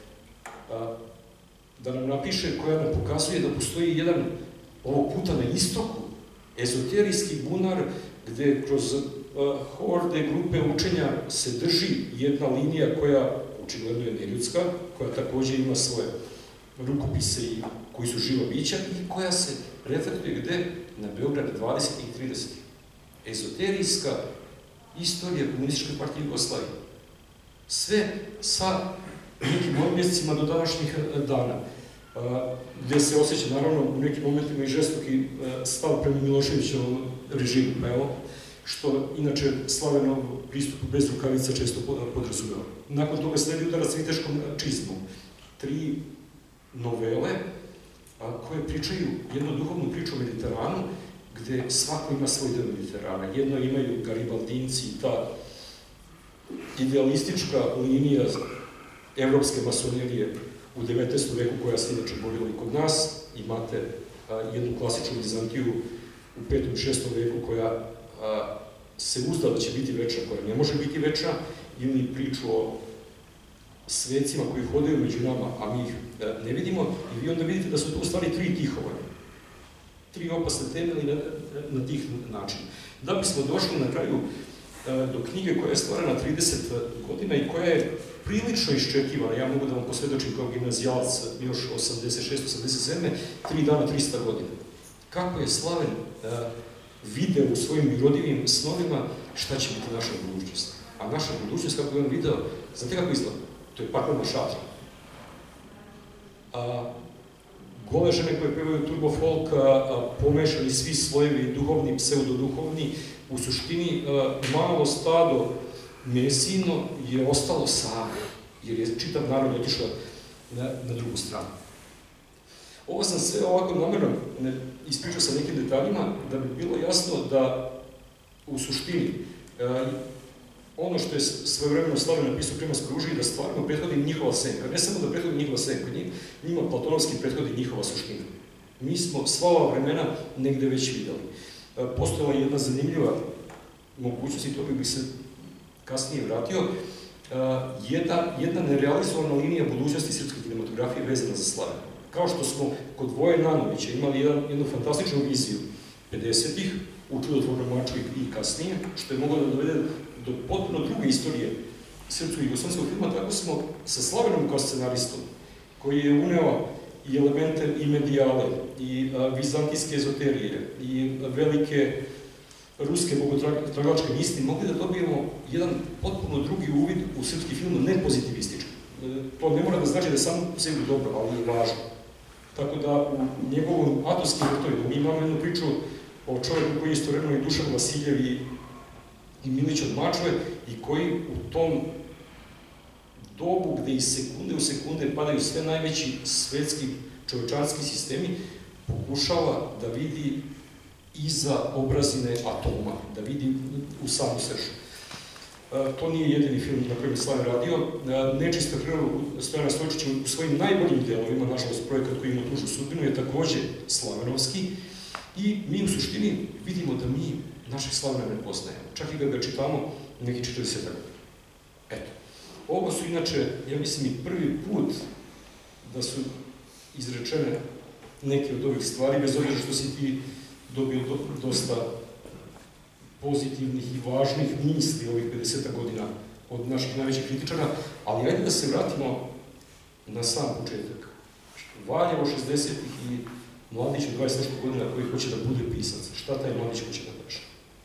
da nam napiše, koja nam pokazuje da postoji jedan, ovog puta na istoku, ezoterijski bunar, gde kroz horde, grupe učenja se drži jedna linija koja očigledno je neljudska, koja takođe ima svoje rukopise i koji su živa bića i koja se reflektuje gde? Na Beograd 20. i 30. Ezoterijska istorija Komunističke partije Jugoslavije. Sve sa nekim odmjescima do današnjih dana, gde se osjeća naravno u nekim momentima i žestoki stav prema Miloševićevom režimu, što inače Slavenov pristupu bez rukavica često podrazumeva. Nakon toga sledi udarac viteškom čizmom. 3 novele koje pričaju jednu duhovnu priču o Mediteranu, gde svako ima svoj deo Mediterana. Jedno imaju garibaldinci, ta idealistička linija evropske masonerije u 19. veku koja se inače borila i kod nas. Imate jednu klasičnu Bizantiju u 5. i 6. veku koja se uzda da će biti večna, koja ne može biti večna, ili priču o svecima koji hodaju među nama, a mi ih ne vidimo, i vi onda vidite da su to u stvari 3 tihovanja. 3 opasne teme na tih načina. Da bismo došli na kraju do knjige koja je stvarana 30 godina i koja je prilično iščekivana, ja mogu da vam posvedočim kao gimnazijalac još 86-87, 3 dana, 300 godina. Kako je Slaven video u svojim jurodivim snovima šta će biti naša budućnost. A naša budućnost, kako je on video, znate kako izgleda? To je paklena šatra. gole žene koje pevaju turbo folk, pomešani svi slojevi, duhovni, pseudoduhovni, u suštini malo stado mesino je ostalo samo, jer je čitav narod otišao na drugu stranu. Ovo sam sve ovako namjerno ispričao sa nekim detaljima, da bi bilo jasno da u suštini ono što je svojevremeno Slavio napisao u Primarskoj ruži, da stvarno prethodi njihova senka. Ne samo da prethodi njihova senka, njima platonovski prethodi njihova suština. Mi smo sva ova vremena negde već videli. Postojala je jedna zanimljiva mogućnost, i to bih se kasnije vratio, jedna nerealizovana linija budućnosti srpske kinematografije vezana za Slavena. Kao što smo kod Voje Nanovića imali jednu fantastičnu viziju 50-ih, u Čudotvornom maču i kasnije, što je moglo da dovede do potpuno druge istorije srpskog jugoslovenskog filma, tako smo sa Slavenom kao scenaristom, koji je uneo i elemente i medijale, i vizantijske ezoterije, i velike ruske bogotragačke misli, mogli da dobijemo jedan potpuno drugi uvid u srpski film, ne pozitivistički. To ne mora da znači da je samo po sebi dobro, ali je važno. Tako da u njegovom Atovskim vrtovima mi imamo jednu priču o čovjeku koji je istovremeno i Dušan Vasiljev i Milić od Mačve, i koji u tom dobu gde iz sekunde u sekunde padaju sve najveći svetski čovečanski sistemi, pokušava da vidi iza obrazine atoma, da vidi u samu srž. To nije jedini film na kojem je Slaven radio. Nečista priroda Stojana Stojčića u svojim najboljim delovima, nažalost projekat koji ima tužnu sudbinu, je takođe slavenovski, i mi u suštini vidimo da mi našeg Slavena ne poznajemo. Čak i kad ga čitamo neki 40 godina. Eto. Ovo su inače, ja mislim, i prvi put da su izrečene neke od ovih stvari, bez obzira što si ti dobio dosta pozitivnih i važnih misli ovih 50 godina od naših najvećih kritičara, ali ajde da se vratimo na sam početak. Valjevo 60-ih i mladić od 20 nešto godina koji hoće da bude pisac. Šta taj mladić hoće da kaže?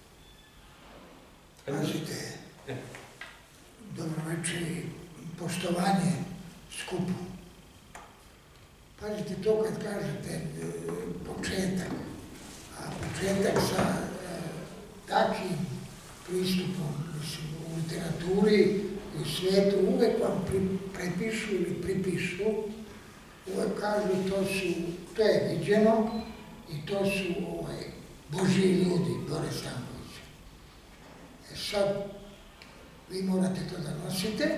Pazite, dobroveče i poštovanje skupu. Pazite to kad kažete početak, a početak sa takvim pristupom, mislim, u literaturi i u svijetu uvek vam prepišu ili pripišu, uvek kažu to je viđeno i to su Božji ljudi, Bore Stanković. Sad, vi morate to da nosite,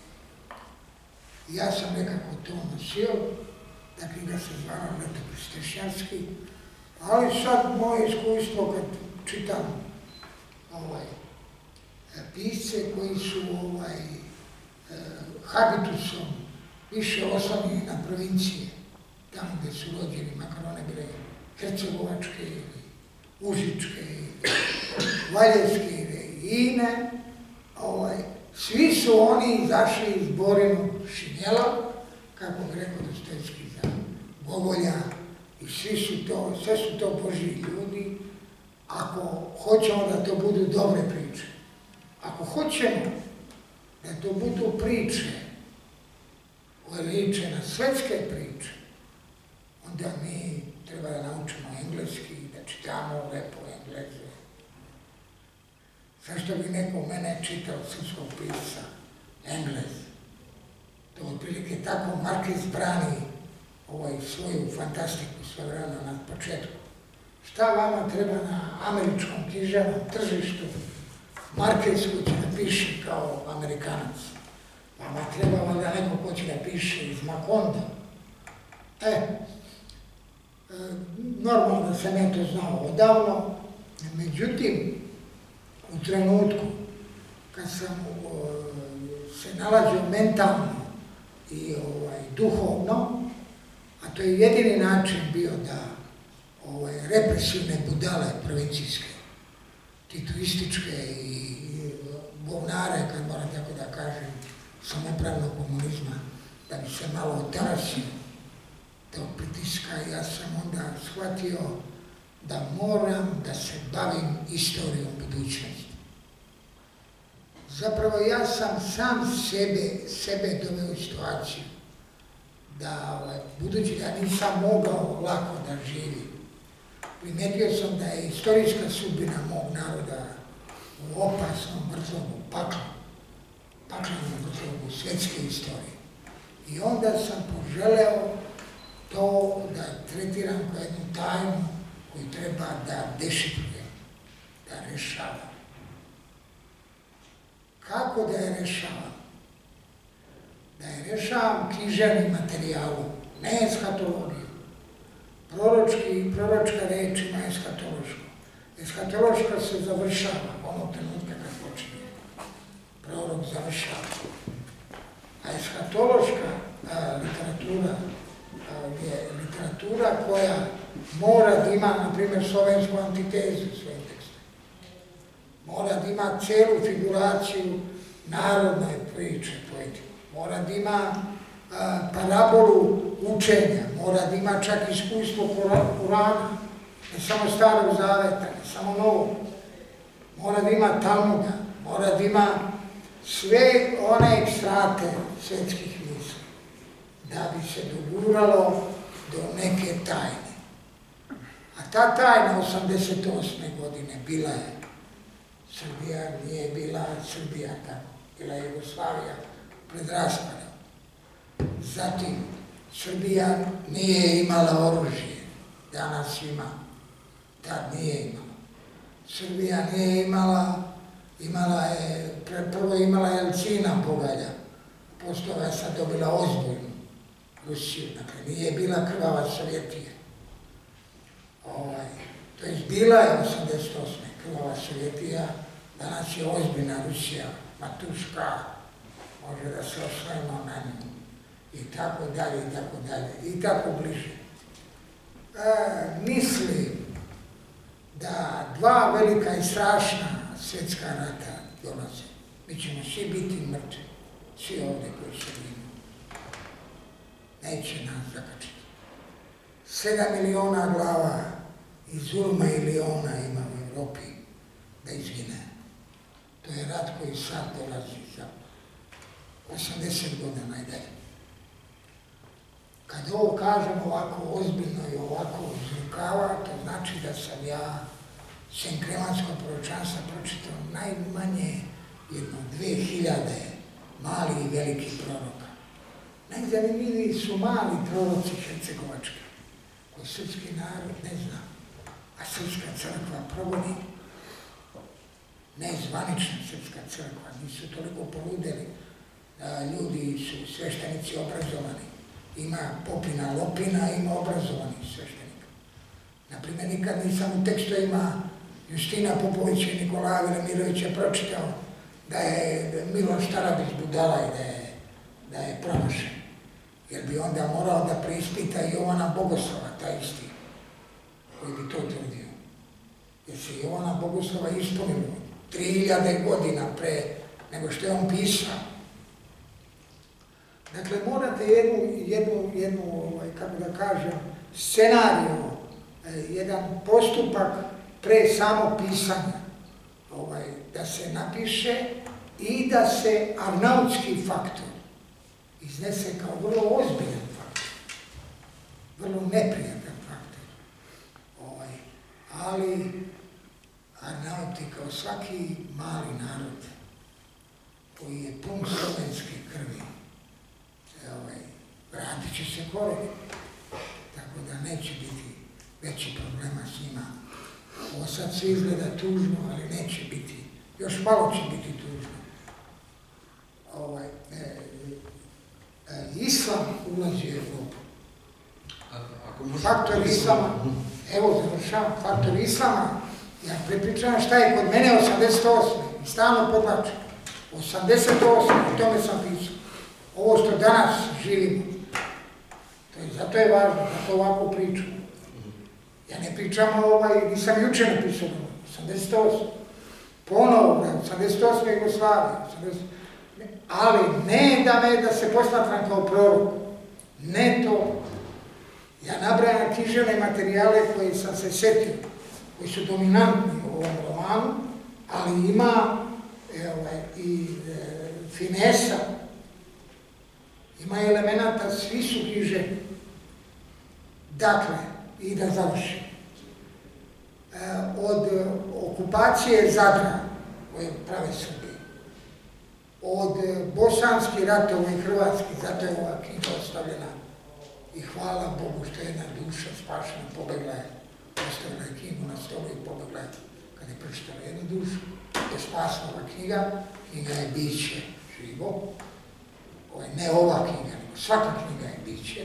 ja sam nekako to nosio, da knjiga se zvala Letopis Trešnjanski, ali sad moje iskustvo kad čitam pisce koji su habitusom više oslonjeni na provincije, tamo gde su rođeni, makar one bile hercegovačke ili užičke ili valjevske ili ine, svi su oni izašli iz Borinog šinjela, kako bi rekao Dostojevski za Gogolja, i sve su to Božji ljudi, ako hoćemo da to budu dobre priče. Ako hoćemo da to budu priče koje liče na svetske priče, onda mi treba da naučimo engleski, da čitamo lepo Engleze. Zašto bi neko mene čitao srpskog pisca Englez? To otprilike tako Marquez brani svoju fantastiku svojevremeno na početku. Šta vama treba na američkom književnom tržištu? Marquez koji će da piše kao Amerikanac. Vama treba valjda neko ko će da piše iz Makonda. Normalno da sam ja to znao odavno, međutim, u trenutku kad sam se nalazio mentalno i duhovno, a to je jedini način bio da represivne budale provincijske, titoističke i govnare, kad moram tako da kažem, samopravnog komunizma, da bi se malo otarasio tog pritiska, ja sam onda shvatio da moram da se bavim istorijom budućnosti. Zapravo ja sam sam sebe doveo u situaciju da, budući da nisam mogao lako da živim, primetio sam da je istorijska sudbina mog naroda u opasnom mrzovu paklenom mrzovu svjetske istorije. I onda sam poželeo to da tretiram kao jednu tajnu koju treba da dešifrujem, da rešavam. Kako da je rešavam? Da je rešavam književnim materijalom, ne eshatologijom. Proročka reč ima eshatološko. Eshatološka se završava onog trenutka kad počinje. Prorok završava. A eshatološka literatura je literatura koja mora da ima, na primjer, slovensku antitezu svojim tekstom. Mora da ima celu figuraciju narodne priče, poetike. Mora da ima parabolu učenja, mora da ima čak iskustvo Kurana, ne samo Starog Zaveta, ne samo Novog. Mora da ima Talmuda, mora da ima sve one ekstrate svetskih misli, da bi se doguralo do neke tajne. A ta tajna 88. godine bila je Srbija, nije bila Srbija tako, bila je Jugoslavija pred raspadom. Zatim, Srbija nije imala oružje, danas ima, tad nije imala. Srbija nije prvo imala Jelcina povelja, postala je sad dobila ozbiljnu Rusiju, dakle nije bila krvava Sovjetija. To je bila je 88. krvava Sovjetija, danas je ozbiljna Rusija, Matuška, može da se osvojimo na nju, i tako dalje, i tako dalje, i tako bliže. Mislim da dva velika i strašna svjetska rata dolaze. Mi ćemo svi biti mrtvi, svi ovdje koji se vinu. Neće nas zakačiti. 7 miliona glava iz Ulma i Liona ima u Evropi da izgine. To je rat koji sad dolazi za 80 godina i dalje. Kad ovo kažem ovako ozbiljno i ovako uzrukava, to znači da sam ja sem kremanskog proročanstva pročitao najmanje 2000 malih i velikih proroka. Najzanimljiviji su mali proroci hercegovački, koji srpski narod ne zna, a srpska crkva progoni. Nezvanična srpska crkva, nisu toliko poludeli, ljudi su sveštenici obrazovani. Ima popina lopina, ima obrazovanih sveštenika. Naprimjer, nikad nisam u tekstovima Justina Popovića i Nikolaja Velimirovića pročitao da je Miloš Tarabić budala i da je promašen. Jer bi onda morao da preispita Jovana Bogoslova, taj isti, koji bi to tvrdio. Jer se Jovana Bogoslova ispunilo 3000 godina pre nego što je on pisao. Dakle, morate jednu, kako da kažem, scenariju, jedan postupak pre samo pisanja, da se napiše i da se arnautski faktor iznese kao vrlo ozbiljan faktor, vrlo neprijatan faktor. Ali arnauti kao svaki mali narod koji je pun slovenske krvi, vratit će se koreni, tako da neće biti veći problema s njima. Ovo sad sve izgleda tužno, ali neće biti, još malo će biti tužno. Islam ulazi u Evropu. Faktor Islama, evo završavam, faktor Islama, ja prepričavam šta je kod mene 88. i stalno podlačim. 88. o tome sam pisao. Ovo što danas živimo, zato je važno, zato ovako pričam. Ja ne pričam, nisam juče napisao, 88. Ponovo, 88. Jugoslavije, ali ne da se posmatram kao prorok, ne to. Ja nabrajam književne materijale koji sam se setio, koji su dominantni u ovom romanu, ali ima i finesa, ima ima elemenata, svi su književni. Dakle, i da završim, od okupacije Zadra, koje prave Srbije, od bosanskih ratova i hrvatskih, zato je ova knjiga ostavljena i hvala Bogu što je jedna duša spašena, pobegla je, ostavila je knjigu na stolu i pobegla je, kad je pročitala jednu dušu, je spasna ova knjiga, knjiga je biće živo, ne ova knjiga, nego svaka knjiga je biće,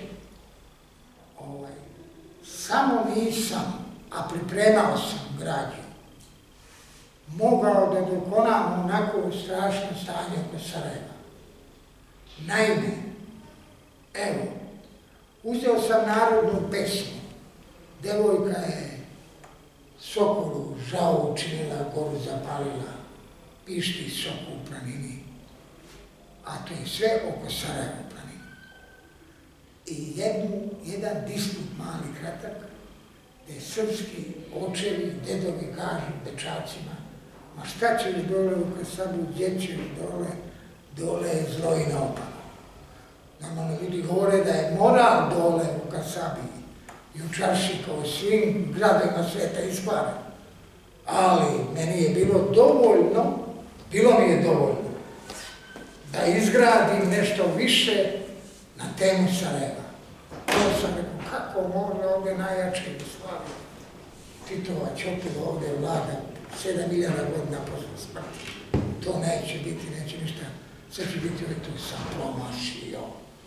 samo nisam, a pripremao sam građu, mogao da dokonam onako strašno stanje oko Sarajeva. Naime, evo, uzeo sam narodnu pesmu, devojka je sokolu žao učinila, goru zapalila, pišti sok u planini, a to je sve oko Sarajeva u planini. I jedan disput mali kratak, gde srpski očevi, dedovi kažu dečacima, ma šta ćeš dole u Kasabu, gdje ćeš dole je zlo i naopako. Normalno ljudi govore da je moral dole u Kasabi i u Čarši kao svim gradovima sveta iskvaren. Ali meni je bilo dovoljno da izgradim nešto više na temu Sarajeva. To sam rekao, kako može ovdje najjače Jugoslavije? Titova Ćopila ovdje vlada 7000 godina posle smrti. To neće biti, neće ništa. Sve će biti uvijek tu sam promašio.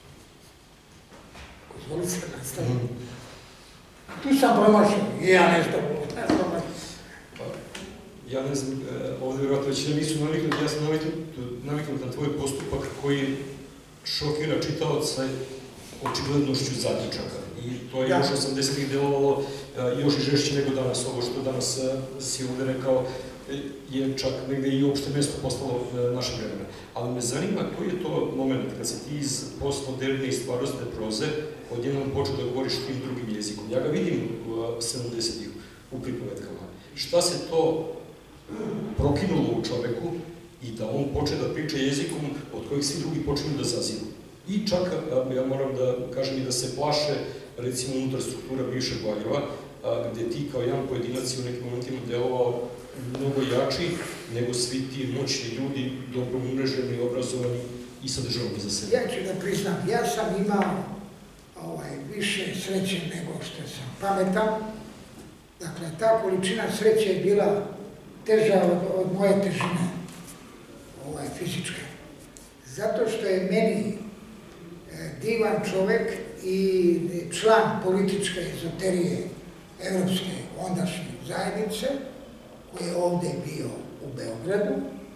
Izvoli se nastaviti. Tu sam promašio i ja nešto promašio. Ja ne znam, ovdje vjerojatno već nisu naviknuti, ja sam naviknut na tvoj postupak koji šokira čitaoca očiglednošću zaključaka. I to je još 80-ih delovalo još i žešće nego danas. Ovo što danas si ovdje rekao je čak negde i uopšte mesto postalo naše vremena. Ali me zanima koji je to moment kad se ti iz postmoderne i stvarnostne proze odjednom počeo da govoriš tim drugim jezikom. Ja ga vidim u 70-ih u pripovetkama. Šta se to prokinulo u čoveku i da on poče da priča jezikom od kojih svi drugi počinju da zaziru? I čak, ja moram da kažem i da se plaše, recimo, unutar struktura bivšeg Valjeva, gde ti kao jedan pojedinac u nekim momentima delovao mnogo jači nego svi ti moćni ljudi, dobro umreženi, obrazovani i sa državom iza sebe. Ja ću da priznam, ja sam imao više sreće nego što sam pametan. Dakle, ta količina sreće je bila teža od moje težine fizičke. Zato što je meni divan čovek i član političke ezoterije Evropske ondašnje zajednice, koji je ovde bio u Beogradu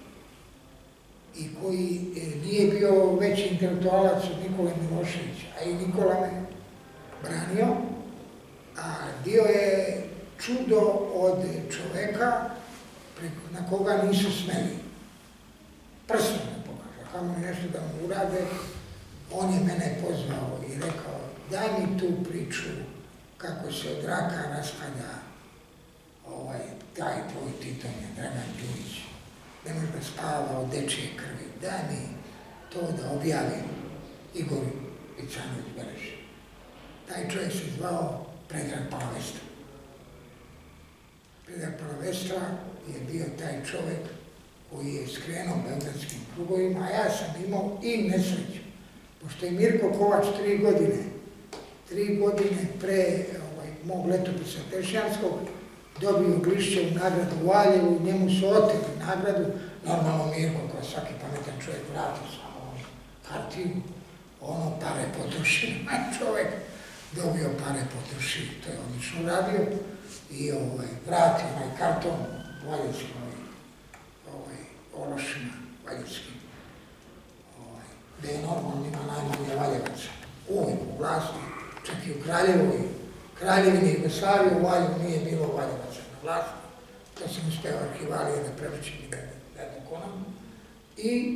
i koji nije bio veći intelektualac od Nikole Miloševića, a i Nikola me branio, a bio je čudo od čoveka na koga nisu smeli prstom ne pokažu, kamo nešto da mu urade. On je mene pozvao i rekao, daj mi tu priču kako se od raka raspada taj tvoj titonja, Dragan Đurić, ne može da spava od dečije krvi, daj mi to da objavim Igor Vicanović-Beleži. Taj čovjek se zvao Predrag Palavestra. Predrag Palavestra je bio taj čovjek koji je skrenuo beogradskim krugovima, a ja sam imao i nesreću. Pošto je Mirko Kovač 3 godine pre mog letopisa Tešnjanskog dobio Glišćevu nagradu u Valjevu i njemu su oteli nagradu. Normalno Mirko, kao svaki pametan čovjek, vratio samo hartiju, ono pare potrošio, čovjek dobio pare potrošio, to je odlično radio i vratio onaj karton valjevskim ološima valjevskim, gde je normalno ima najmanje Valjevaca, uvijek u vlasti, čak i u Kraljevini Jugoslavije, u Valjevu nije bilo Valjevaca na vlasti, to sam uspeo arhivalije da prevrćem da dokonam. I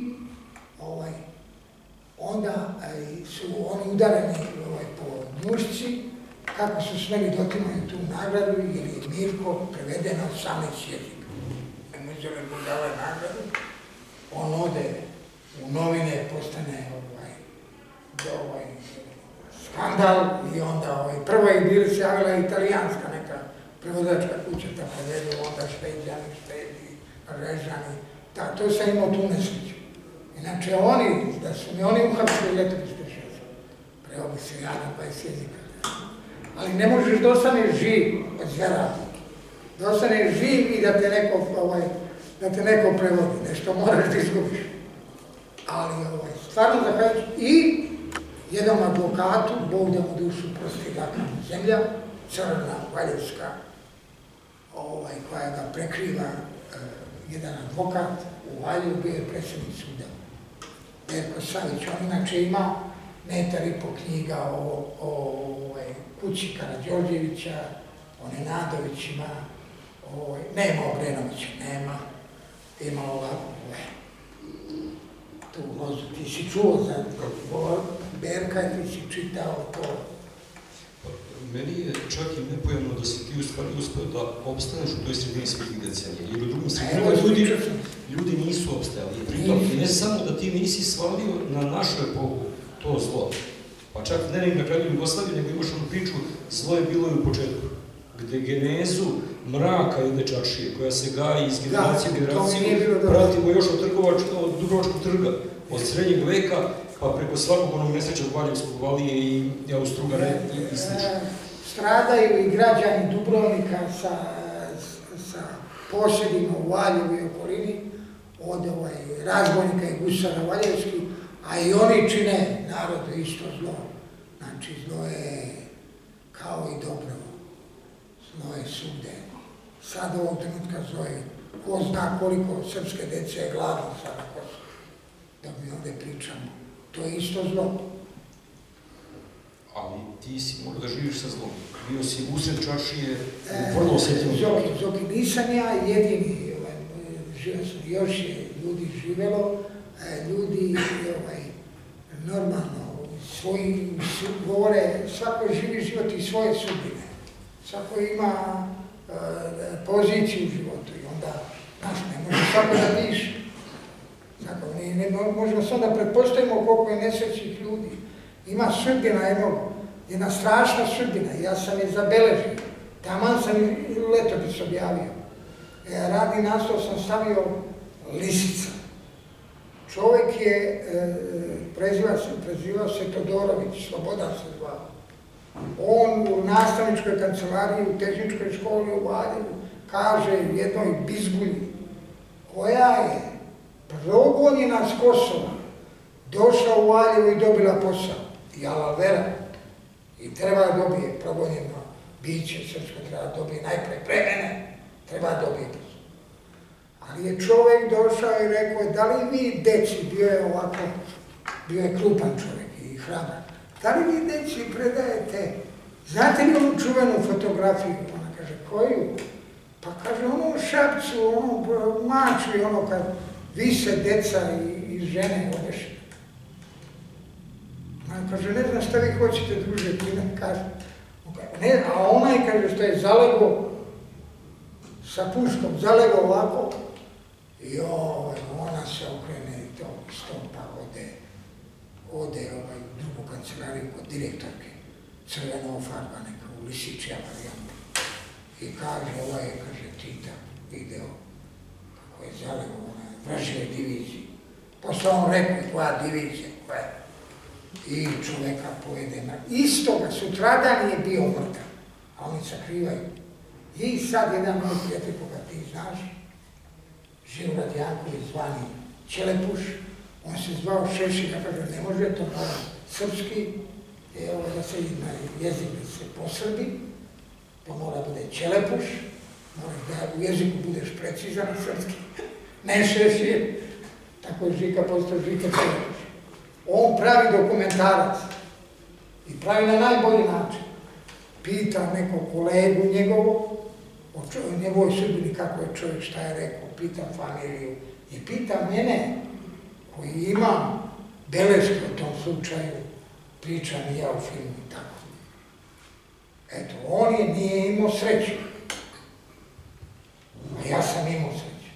onda su oni udareni po njušci, kako su smeli dotimati tu nagradu, jer je Mirko preveden na 18 jezika. Međutim, mu dala nagradu, on ode u novine, postane skandal i onda prvo je bili se javila italijanska neka prevodačka kuća, ta prevedu, onda Šveđani, Švedi, Režani, to sam imao tu nesreću. Inače oni, da su mi oni uhapsili letopisne šest, preo bi se ja na 20 jezika. Ali ne možeš da ostaneš živ od zvera. Da ostaneš živ i da te neko prevodi, nešto moraš da izgubiš. Ali stvarno zahvaljujući i jednom advokatu, Bog da mu dušu prosti dakle zemlja, crna, valjevska, koja ga prekriva, jedan advokat u Valju, bio je predsjednik suda. Verko Savić, on inače ima 1,5 metra knjiga o kući Karađorđevića, o Nenadovićima, nema Obrenovića, nema, ima ovako, tu lozu, ti si čuo za Berka i ti si čitao to. Meni je čak i nepojemno da si ti u stvari uspeo da opstaneš u toj sredini svih decenija, jer u drugom sredini ljudi nisu opstajali. Pritom, ne samo da ti nisi svalio na našu epohu to zlo, pa čak ne na kraju Jugoslavije, nego imaš onu priču, zlo je bilo i u početku, gde genezu mraka i dečačije, koja se gaji iz generacije u generaciju, pratimo još od Dubrovačkog trga, od srednjeg veka, pa preko svakog onog nesrećnog Valjevskog valije i Austrougarne i sl. Stradaju i građani Dubrovnika sa posjedima u Valjevu i okolini od razbojnika i gusara valjevskih, a i oni čine narodu isto zlo. Znači, zlo je kao i dobro. Zlo je svugde. Sad ovog trenutka zlo je, ko zna koliko srpske dece je gladno sad na Kosovu, da mi ovde pričamo. To je isto zlo. Ali ti si morao da živiš sa zlom. Bio si usred čašije, vrlo osjetljivo. Zoki, nisam ja jedini, živio sam, još je ljudi živelo, ljudi normalno svoji govore, svako živi život i svoje sudbine. Svako ima poziciju u životu i onda, znaš, ne može svako da piše. Možemo sad da pretpostavimo koliko je nesrećnih ljudi. Ima sudbina jedna strašna sudbina, ja sam je zabeležio. Taman sam i letopis objavio. Radni naslov sam stavio Lisica. Čovjek je, prezivao se Todorović, Slobodan se zvao. On u nastavničkoj kancelariji, u tehničkoj školi u Valjevu, kaže jednoj bizgulji, koja je progonjena s Kosova, došla u Valjevu i dobila posao. I alavera. I treba da dobije progonjeno biće srpsko, treba da dobije najprej pre mene, treba da dobije posao. Ali je čovjek došao i rekao, da li vi deci, bio je krupan čovjek i hrabar, da li vi deci predajete, znate li onu čuvenu fotografiju? Ona kaže, koju? Pa kaže, ono u Šapcu, ono u Maču i ono kad vise deca i žene odešene. Ona kaže, ne znam šta vi hoćete, druže, ti ne kaže. Ne, a onaj kaže što je zalego sa puškom, zalego ovako, i ona se okrene i to stompa ode u drugu kancelariju kod direktorke, crveno farba neka u lisičija varijanta. I kaže, kaže, Tita, video kako je zalego ona vražije divizije. Posle on rekao, koja divizija, koja. I čoveka pojede na... Istoga, sutradan je bio mrtav, a oni sakrivaju. I sad jedan moj prijatelj koga ti znaš, Žilrad Janković zvani Ćelepuš, on se zvao Šešelj, ja kažem, ne može to mora srpski, da se na jezik da se posrbi, to mora bude Ćelepuš, moraš da u jeziku budeš precizan srpski, ne Šešelj, tako je Žika postao Žika Ćelepuš. On pravi dokumentarac i pravi na najbolji način. Pita nekog kolegu njegovog, o njegovoj sudbini, kako je čovjek, šta je rekao, pita familiju i pita mene, koji imam beleške o tom slučaju, pričam i ja u filmu i tako. Eto, on nije imao sreću, a ja sam imao sreću.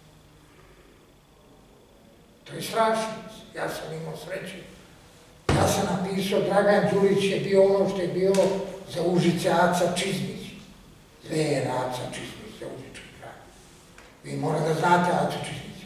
To je strašno. Ja sam imao sreću. Ja sam napisao, Dragan Đurić je bio ono što je bio za Užice Aca Čizmić. Zver Aca Čizmić za Užički kraj. Vi morate da znate Aca Čizmić.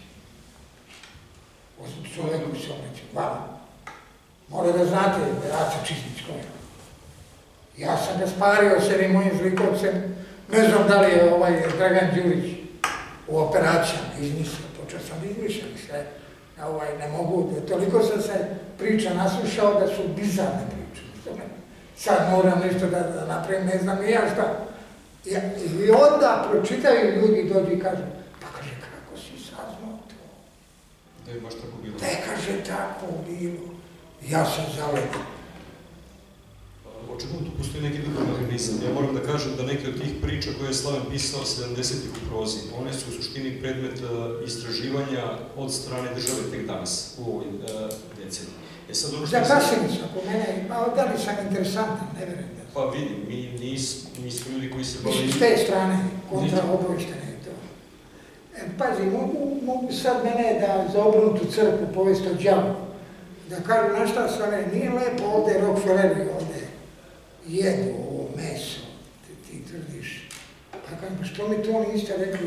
Osim čoveku se obraćam, hvala. Morate da znate Aca Čizmić ko je. Ja sam ga spario s jednim mojim zlikovcem, ne znam da li je Dragan Đurić u operacijama izmislio, počeo sam da izmišljam sve. Ne mogu, toliko sam se priča naslušao da su bizarne priče. Sad moram nešto da napravim, ne znam ni ja šta. I onda pročitaju ljudi, dođu i kažu, pa kaže, kako si saznao to? Da je baš tako bilo. Da je, kaže, tako bilo. Ja sam zaletan. Očigledno tu postoji neki drugi mehanizam. Ja moram da kažem da neke od tih priča koje je Slaven pisao 70-ih u prozi, one su u suštini predmet istraživanja od strane države tek danas, u ovoj deceniji. Zakasnili su oko mene, da li sam interesantan, ne verujem da. Pa vidim, mi nismo ljudi koji se bavili... S te strane, kontraobavještene je to. Pazi, mogu sad mene da za obrnutu crkvu povesti o đavu. Da kažu, na šta stane, nije lepo ovde Rockefelleri ovde jedu ovo meso, ti tvrdiš. Pa kažem, što mi to niste rekli,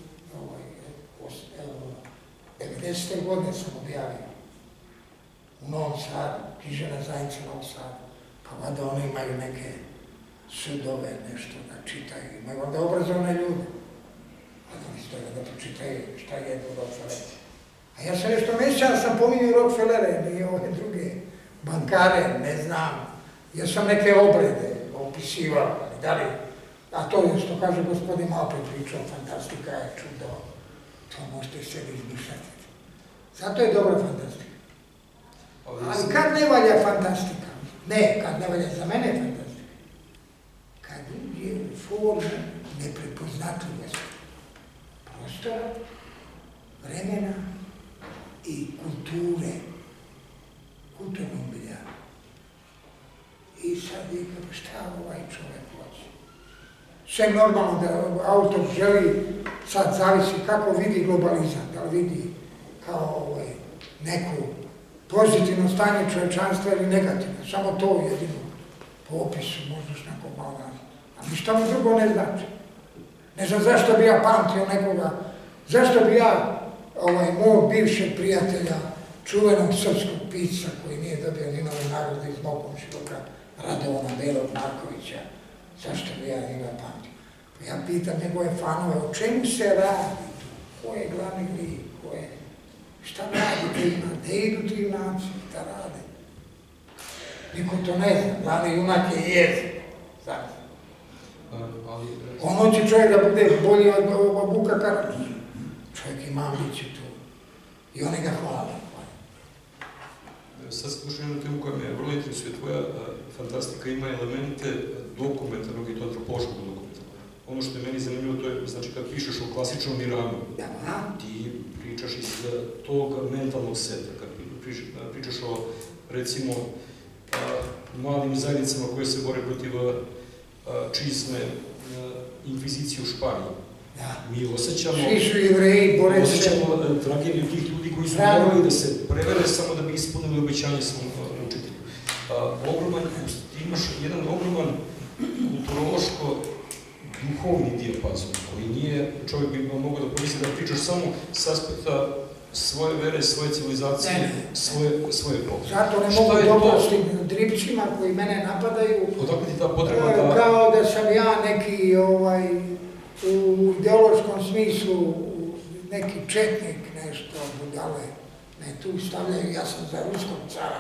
90. godine sam objavio u Novom Sadu, književna zajednica Novog Sada. Pa vada oni imaju neke sudove, nešto da čitaju, imaju onda obrazovne ljude. Vada oni stoje da pročitaju šta jedu Rockefelleri. A ja sam nešto nećan, sam pominjao Rockefellere, nije ove druge bankare, ne znam. Ja sam neke obrede opisivao, da li, a to je što kaže gospodin Malpre pričao, fantastika je čudo, to možete sebi izmišljati. Zato je dobra fantastika. Ali kad ne valja fantastika? Ne, kad ne valja za mene fantastika. Kad uđe u formu neprepoznatljivosti prostora, vremena i kulture, kulturnog bilja. I sad je kako šta ovaj čovjek hoće. Sve normalno da autor želi, sad zavisi kako vidi globalizam, da li vidi kao neku pozitivno stanje čovječanstva ili negativno. Samo to jedino po opisu možeš nekog malo nazvati. A ništa mu drugo ne znači. Ne znam zašto bi ja pamtio nekoga, zašto bi ja mog bivšeg prijatelja, čuvenog srpskog pisca koji nije dobio ni novu nagradu iz Mokomšiloga, Radovana Belog Markovića, zašto bi ja njega pamtio? Ja pitam njegove fanove, o čemu se radi tu? Ko je glavni lik? Ko je? Šta radi ti junak? Gde idu ti junaci? Šta rade? Niko to ne zna. Glavni junak je jezik. Ono će čovjek da bude bolji od Vuka Karadžića. Čovjek ima ambiciju tu. I oni ga hvale. Sad se dušam jednu temu koja me vrlo interesuje. Tvoja fantastika ima elemente dokumentarnog i to antropološkog dokumentarnog. Ono što je meni zanimljivo, to je, znači, kad pišeš o klasičnom Iranu, ti pričaš iz tog mentalnog seta, kad pričaš o, recimo, malim zajednicama koje se bore protiv čizme, inkvizicije u Španiji. Mi osjećamo... Svi su Jevreji, bore se... Osjećamo tragediju tih ljudi koji su morali da se prevere samo da bi ispunili obećanje svom učitelju. Imaš jedan ogroman kulturološko-duhovni dijapazon, koji nije, čovjek bi mogao da pomisli da pričaš samo s aspekta svoje vere, svoje civilizacije, svoje epohe. Zato ne mogu dobro s tim dripčima koji mene napadaju. Odakle ti ta potreba da... Kao da sam ja neki, u ideološkom smislu, neki četnik, nešto, budale. Ne, tu stavljaju, ja sam za ruskog cara.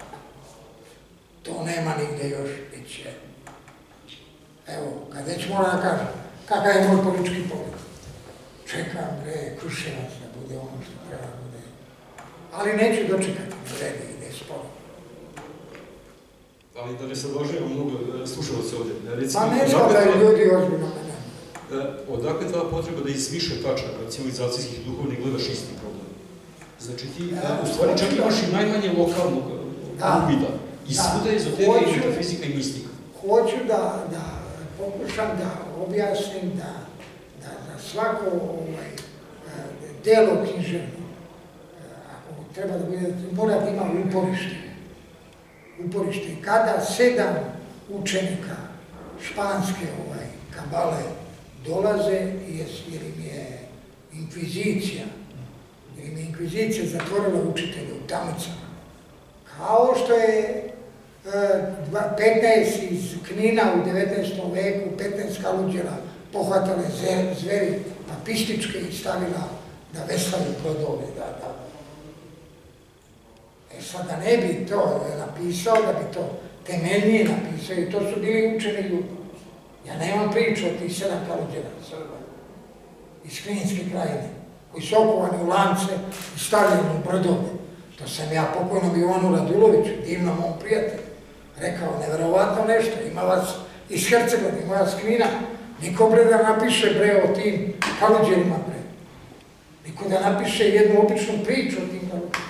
To nema nigde još, bit će. Evo, kad već moram da kažem, kakav je moj politički pogled. Čekam, Kruševac da bude ono što treba da bude. Ali neću dočekati, ne vredi, ide sporo. Ali da ne se odlažemo mnogo slušalce ovdje. Pa ne znam da je ljudi ozbiljno mene. Odakle ta potreba da iz više tačaka civilizacijskih i duhovnih gledaš isti problem? Znači ti, u stvari, čak imaš i najmanje lokalnog uvida. I svuda je ezoterija i metafizika i mistika. Hoću da pokušam da objasnim da svako delo književno, ako treba da bude, mora da ima uporište. uporište. I kada 7 učenika španske kabale dolaze, jer im je inkvizicija zatvorila učitelje u tamnicama. Kao što je 15 iz Knina u 19. veku, 15 kaluđera pohvatale zveri papističke i stavila da veslaju brodove. Sad da ne bi to napisao, da bi to temeljnije napisao, i to su bili učeni ljudi. Ja nemam priču o tih 7 kaluđera Srba iz Kninske krajine, koji su okovani u lance i stavljeni u brodove. To sam ja pokojnom Ivanu Raduloviću, divnom mom prijatelju, rekao, neverovatno nešto, ima vas iz Hercegovine, ima vas Knina, niko bre da napiše bre o tim kaluđerima bre. Niko da napiše jednu običnu priču o tim kaluđerima.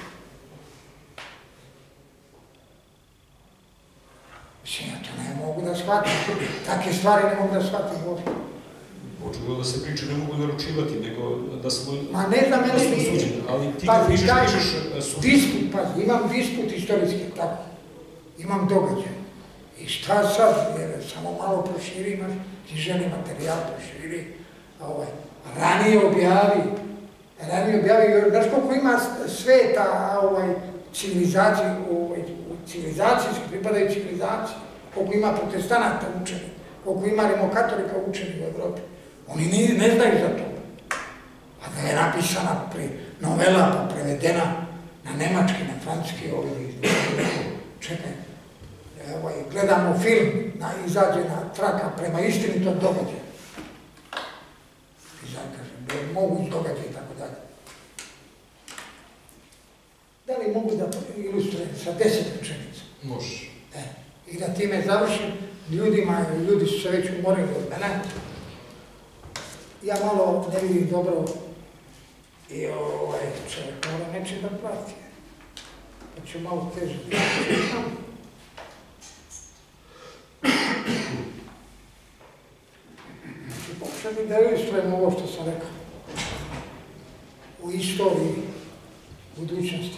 Mislim, ja to ne mogu da shvatim, takve stvari ne mogu da shvatim uopšte. Očigledno da se priče ne mogu naručivati, nego da smo suđeni, ali ti kad pišeš suđeni. Disput, pazi, imam disput istorijski, tako, imam događaj. I šta sad, jer samo malo proširi, imaš književni materijal, proširi, ranije objavi, znaš koliko ima sveta civilizacijski, pripadaju civilizaciji, koliko ima protestanata učeni, koliko ima rimokatolika učeni u Evropi. Oni ne znaju za to. A da je napisana novela, pa prevedena na nemački, na francuski, čekaj, gledamo film, izađe na traka prema istinitom događaju. I sad kažem, moguć događaj i tako dalje. Da li mogu da ilustrujem sa 10 rečenica? Možeš. I da time završim, ljudi su se već umorili od mene. Ja malo ne vidim dobro i čovjek mora neće da plati. Pa ću malo teže. Znači, pokušati da ilustrujem ovo što sam rekao. U istoriji budućnosti.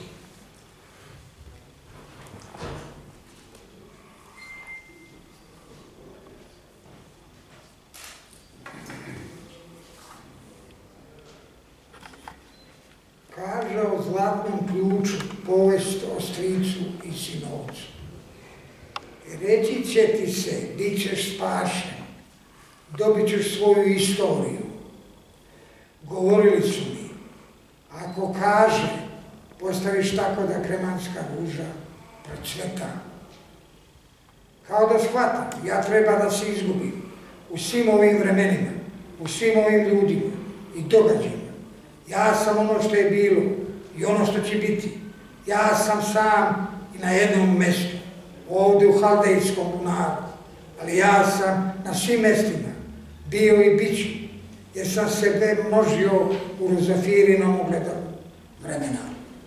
Kaže o zlatnom ključu povest o stricu i sinovcu. Reći će ti se, bit ćeš spašen, dobit ćeš svoju istoriju. Govorili su mi, ako kaže, postaviš tako da kremanska ruža procveta. Kao da shvatam, ja treba da se izgubim u svim ovim vremenima, u svim ovim ljudima i događajima. Ja sam ono što je bilo i ono što će biti. Ja sam sam i na jednom mestu, ovdje u Haldejskom bunaru, ali ja sam na svim mestima bio i bit ću, jer sam sebe množio u Ruzafirinom ogledalu vremena.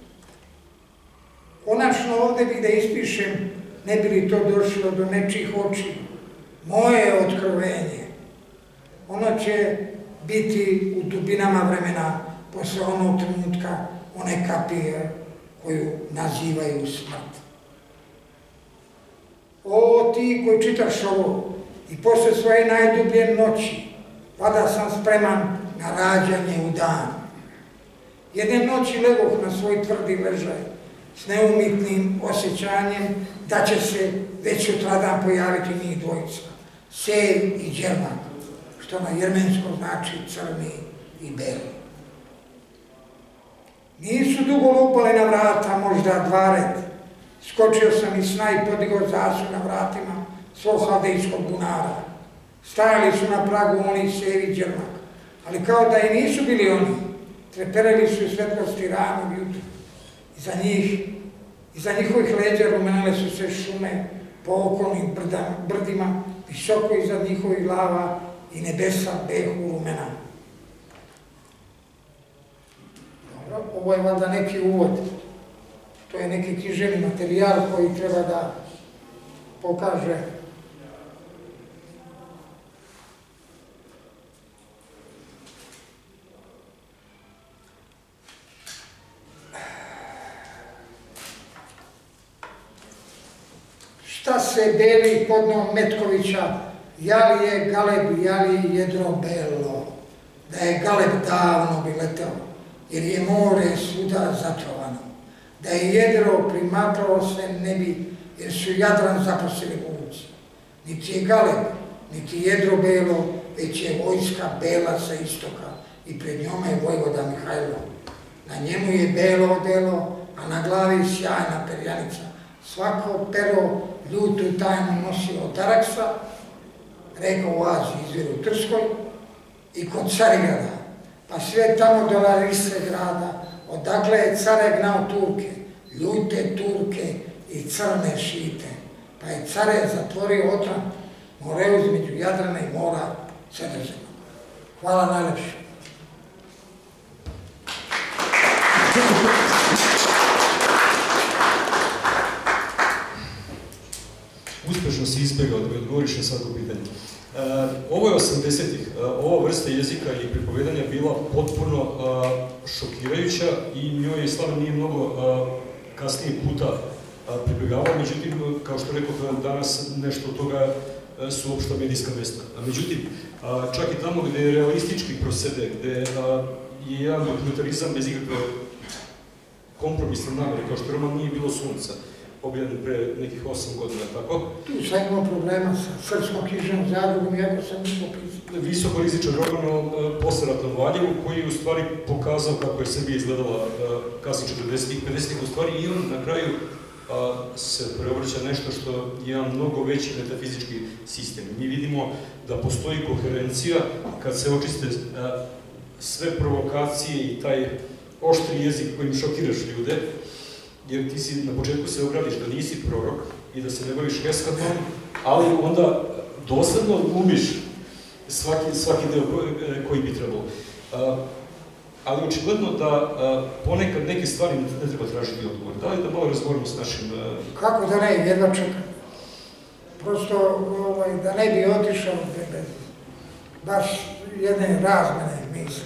Konačno ovdje bih da ispišem, ne bi li to došlo do nečih očiju, moje otkrovenje. Ono će biti u dubinama vremena, posle onog trenutka, one kapije koju nazivaju smrt. O, ti koji čitaš ovo i posle svoje najdublje noći, pada sam spreman na rađanje u dan. Jedne noći legoh na svoj tvrdi ležaj s neumitnim osjećanjem da će se već sutradan pojaviti njih dvojica, Sev i Đermak, što na jermenskom znači crni i beli. Nisu dugo lupali na vrata, možda 2 red. Skočio sam iz sna i podigao zasu na vratima svog haldejskog bunara. Stajali su na pragu oni Sev i Đermak, ali kao da i nisu bili oni. Trepereli su u svetlosti ranog jutra. Iza njihovih leđa rumenile su se šume po okolnim brdima, visoko iza njihovih glava i nebesa behu rumena. Dobro, ovo je valjda neki uvod. To je neki književni materijal koji treba da pokaže šta se beli podnom Metkovića, ja li je Galeb, ja li jedro belo, da je Galeb davno bi letao, jer je more svuda zatrovano, da je jedro primaklo se ne bi, jer su Jadran zaposili vuci. Niti je Galeb, niti jedro belo, već je vojska bela sa istoka i pred njome je vojvoda Mihajlo. Na njemu je belo odelo, a na glavi sjajna perjanica. Svako pero ljutu tajnu nosi od Araksa, reka u Aziji izviru u Trskoj i kod Carigrada, pa sve tamo do Larise grada, odakle je care gnao Turke, ljute Turke i crne šite, pa je care zatvorio Otran, more između Jadrana i mora Sredozemnog. Hvala najlepše. Uspešno si izbjegao da mi odgovoriš na svako pitanje. Ovo je 80-ih, ova vrsta jezika i pripovedanja bila potpuno šokirajuća i njoj Slaven nije mnogo kasnije puta pribjegavao, međutim, kao što rekao, danas nešto od toga su opšta medijska mesta. Međutim, čak i tamo gde je realistički prosede, gde je jedan dokumentarizam bez ikakve kompromisne namere, kao što roman Nije bilo sunca, objavljen pre nekih 8 godina, tako? Tu sam imao problema sa Srpskom književnom zadrugom, iako sam nismo pisao. Visokorizičan roman o posleratnom Valjevu, koji je u stvari pokazao kako je Srbija izgledala kasnih 40-ih, 50-ih u stvari, i on na kraju se preobraća nešto što je jedan mnogo veći metafizički sistem. Mi vidimo da postoji koherencija kad se očiste sve provokacije i taj oštri jezik kojim šokiraš ljude, jer ti si na početku se ogradiš da nisi prorok i da se ne baviš heskatom, ali onda dosledno glumiš svaki deo koji bi trebalo. Ali očigledno da ponekad neke stvari ne treba tražiti odgovor. Da li da malo razgovorimo s našim... Kako da ne, jedva čekam. Prosto da ne bi otišao bez baš jedne razmene misli.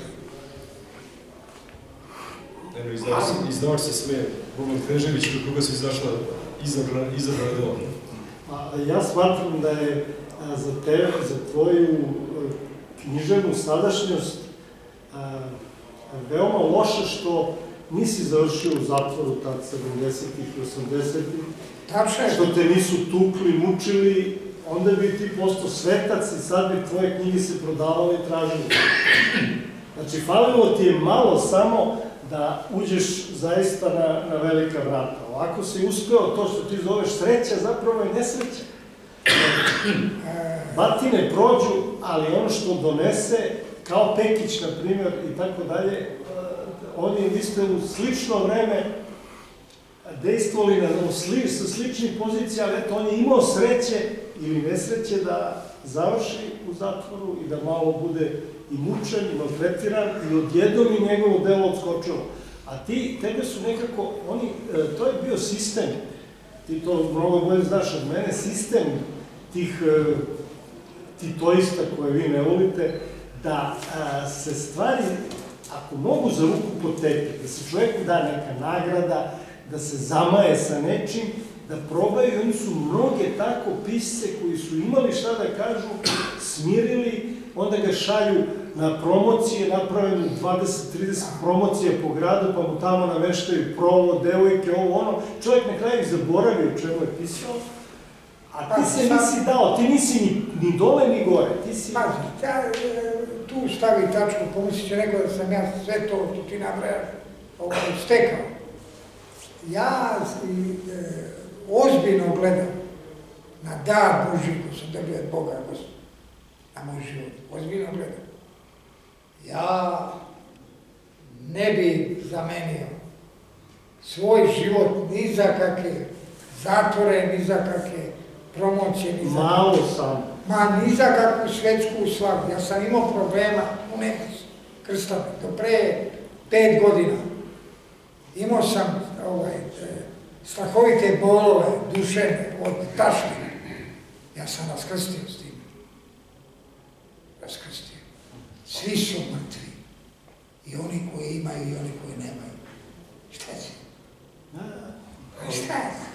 Eno, izdavač se smeje. Boban Knežević, do koga su izašla izabrana dela. Ja smatram da je za tvoju književnu sadašnjost veoma loše što nisi završio u zatvoru tad 70-ih i 80-ih, što te nisu tukli, mučili, onda bi ti postao svetac i sad bi tvoje knjige se prodavale i tražile. Znači, falilo ti je malo samo da uđeš zaista na velika vrata. Ovako si uspeo to što ti zoveš sreća, zapravo je nesreća. Batine prođu, ali ono što donese, kao Pekić, na primjer, i tako dalje, oni ste u slično vreme dejstvovali sa sličnih pozicija, ali eto, on je imao sreće ili nesreće da završi u zatvoru i da malo bude i mučen, i maltretiran, i odjednom i njegovo delo odskočilo. A tebe su nekako, to je bio sistem, ti to mnogo bolje znaš od mene, sistem tih titoista koje vi ne volite, da se stvari, ako mogu za ruku potepi, da se čoveku da neka nagrada, da se zamaje sa nečim, da probaju, oni su mnoge tako pisce koji su imali šta da kažu, smirili, onda ga šalju na promocije, napravljaju 20-30 promocija po gradu, pa mu tamo nameštaju provo, devojke, ovo, ono. Čovjek na kraju zaboravio čemu je pisao, a ti se nisi dao, ti nisi ni dole ni gore, ti si... Pazi, tu stavi tačku, pomislit će neko da sam ja sve to što ti nabrajaš stekao. Ja ozbiljno gledam na dar Božji koji sam dobio od Boga, na moj život, ozbiljno gledam. Ja ne bi zamenio svoj život ni za kakve zatvore, ni za kakve promocije, ni za... Malo sam. Ma, ni za kakvu svetsku slavu. Ja sam imao problema u Nemesu, krstave, do pre 5 godina. Imao sam strahovite bolove, duševne, od tašne. Ja sam raskrstio s tim. Raskrstio. Svi su mrtvi. I oni koji imaju i oni koji nemaju. Šta si? Šta je?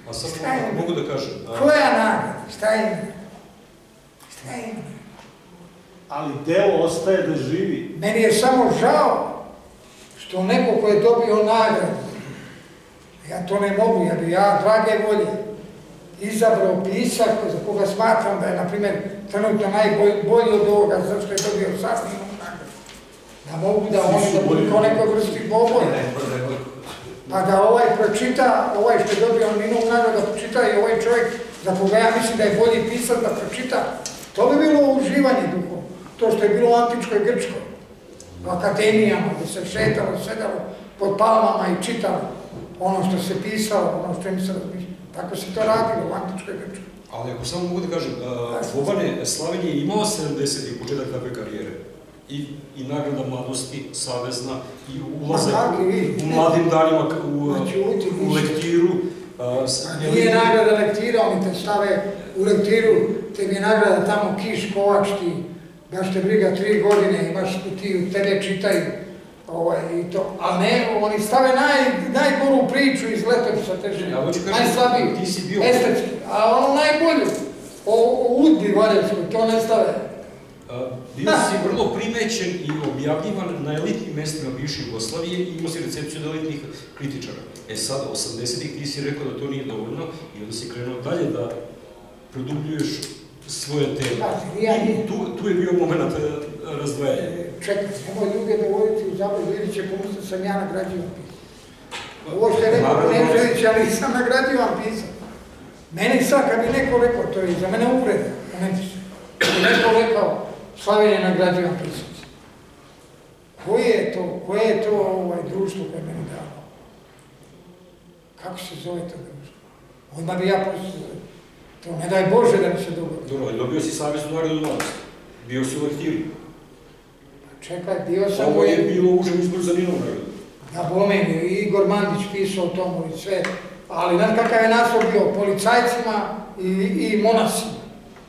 A sad mogu da kažem... Koja nagrada? Šta ima? Šta ima? Ali delo ostaje da živi. Meni je samo žao što neko ko je dobio nagradu, ja to ne mogu, ja bi drage volje izabrao pisak za koga smatram da je, na primjer, trenutno najbolji od ovoga, zato što je dobio sasvim nagradu. Da mogu da oni da budu kao nekoj vrsti boboja. Pa da ovaj pročita, ovaj što je dobio Ninovu nagradu, da pročita i ovaj čovjek za koga ja mislim da je bolji pisac da pročita. To bi bilo uživanje duhom. To što je bilo u antičkoj Grčkoj, u akademijama, gdje se šetalo, sedalo pod palmama i čitalo ono što se pisalo, ono što im se razmišljalo. Tako se to radilo u antičkoj Grčkoj. Ali ako samo mogu da kažem, Bobane Slaven je imao 70 i početak takve karijere. I nagrada mladosti, savezna, i ulazak u mladim danima u lektiru. Nije nagrada lektira, oni te stave u lektiru, te mi je nagrada tamo Kiš, Kovač, ti baš te briga 3 godine i baš ti u tebe čitaju i to. A ne, oni stave najgoru priču iz letopisa teže, najslabiju, estetski, a ono najbolju, o udbi Valjevskoj, to ne stave. Bio si vrlo primećen i objavljivan na elitnim mestima bivše Jugoslavije i imao si recepciju od elitnih kritičara. Sad, 80-ih ti si rekao da to nije dovoljno i onda si krenuo dalje da produbljuješ svoje teme. I tu je bio moment razdvajanja. Čekaj, nemoj ljude dovoditi u zabavlju, vidjet će pomisli sam ja nagrađivan pisac. Ovo što je rekao Nežević, ali nisam nagrađivan pisac. Meni sad, kad bi neko rekao, to je za mene uvreda, kad bi neko rekao, Slaven je nagrađivan pisac. Koje je to društvo koje meni dalo? Kako se zove to društvo? Odmah bi ja postao, to ne daj Bože da mi se dogodi. Dobro, dobio si saveznu nagradu mladosti. Bio si u lektiru. Čekaj, bio sam... Ovo je bilo užem izbor za Ninovu nagradu. Da, Bomen, i Igor Mandić pisao o tomu i sve. Ali, znaš kakav je naslov bio? Policajcima i monasima.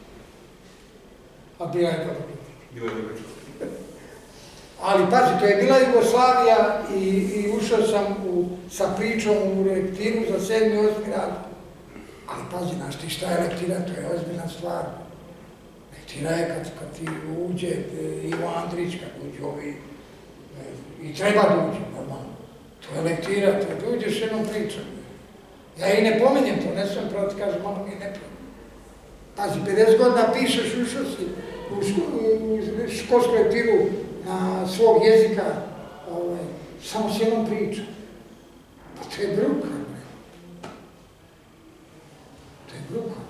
A bila je dobro. Bila je dobro. Ali, pazi, to je bila Jugoslavija i ušao sam sa pričom u lektiru za 7. i 8. razred. Ali, pazi, znaš ti šta je lektira, to je ozbiljna stvar. Lektira je kad ti uđe Ivo Andrić, kad uđe ovi, i treba da uđe, normalno. To je lektira, to je da uđeš jednom pričom. Ja i ne pominjem to, ne sam pravo ti kažem, malo mi je nepravno. Pazi, 50 godina pišeš, ušao si u školsku lektiru na svog jezika, samo s jednom pričom. Pa to je bruka, ne? To je bruka.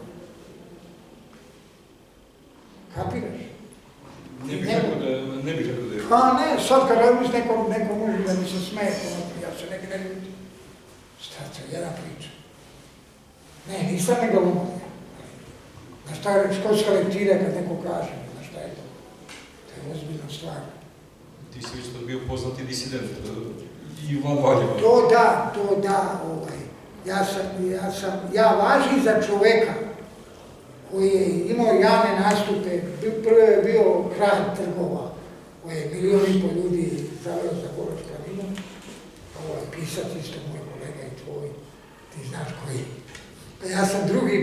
Kapiraš? Ne bih rekao da je... Pa ne, sad kad razmiš neko može da mi se smeje, ja se neki ne ljutim. Šta to, jedna priča. Ne, nisam megalomanija. Znaš šta je školska lektira kad neko kaže, znaš šta je to? To je ozbiljna stvar. Ti si isto bio poznati disident i van Valjeva. To da, ja važim za čoveka koji je imao javne nastupe, prvo je bio kralj trgova, koji je 1,5 miliona ljudi zaveo za Goroš planinu, pisac isto moj kolega i tvoj, ti znaš koji. Pa ja sam drugi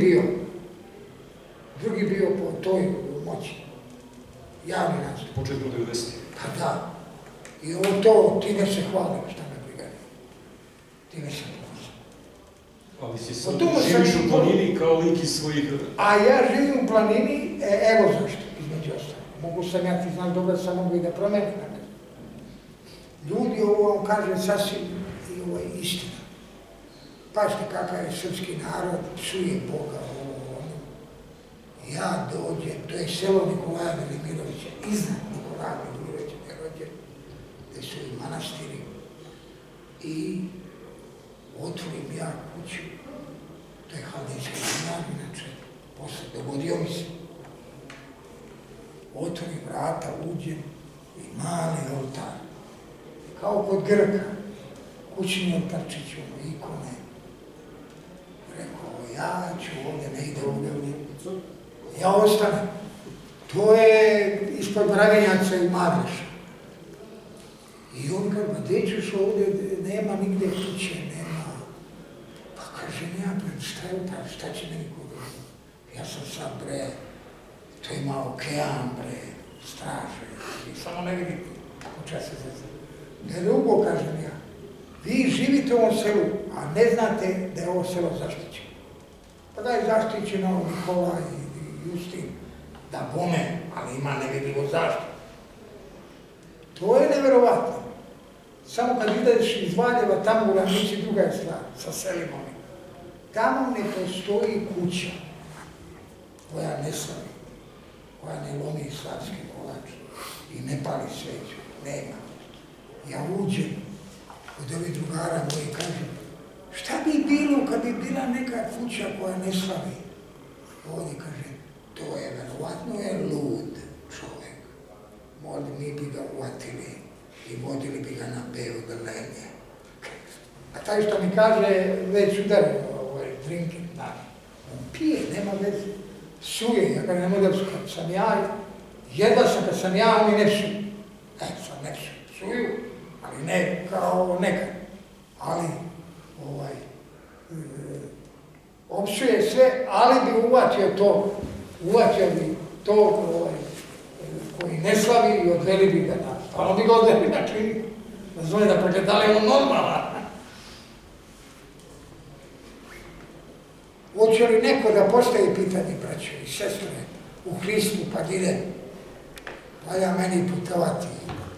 bio po toj moći, javni nastup. Početno 90. Pa da, i ovo to, time se hvalim, šta me briga, time se hvalim. Ali si sad živiš u planini kao lik iz svojih... A ja živim u planini, evo zašto, između ostalo. Mogu sam, ja ti znam dobro, sam mogu i da promenim. Ljudi ovo vam kaže sasvim i ovo je istina. Pašte kakav je srpski narod, psuje Boga, ovo, ono. Ja dođem, to je selo Nikolaja Velimirovića, iznad Nikolaja Velimirovića, gdje je rođen, gdje su i manastiri. I otvorim ja kuću, to je Haldejski zinar, inače, posle dogodio mi se. Otvorim vrata, uđem i mali oltar, kao kod Grka, kućni oltarčić, ikone. Rekao, ja ću ovdje, ne ide ovdje, ja ostanem. To je ispod Bravinjaca i Madreša. I on kaže, ma gdje ćeš ovdje, nema nigdje kuće, nema. Pa kažem ja, šta je pa šta će meni kuda? Ja sam sad, bre, to ima okean, bre, straže, i samo ne vidite, kako čas se zezam. Ne drugo, kažem ja, vi živite u ovom selu, a ne znate da je ovo selo zaštićeno. Pa da je zaštićeno Nikola i Justin, da bome, ali ima nevidljivo zaštitu. To je neverovatno. Samo kad ideš iz Valjeva, tamo u Ravnici, druga je stvar, sa selima. Tamo ne postoji kuća koja ne slavi, koja ne lomi slavski kolač i ne pali sveću. Nema. Ja uđem od ovih drugara moji i kažem, šta bi bilo kad bi bila neka kuća koja ne slavi? Oni kaže, to je verovatno je lud čovjek. Mi bi ga uvatili i vodili bi ga na Beodeljenje. A taj što mi kaže, već udario drinking, on pije, nema veze. Suje, ja kažem, nemoj da kad sam ja, jedva sam kad sam ja, oni ne psuju. Sad ne psuju, ali ne kao nekad. Ali, opsuje sve, ali bi uvatio bi to koji ne slavi i odveli bi ga na, stvarno bi ga odveli na kliniku. Da zove da pregledali on normalan. Hoće li neko da postavi pitanje, braćo i sestre, u Hristu, pa idem, valja meni putovati.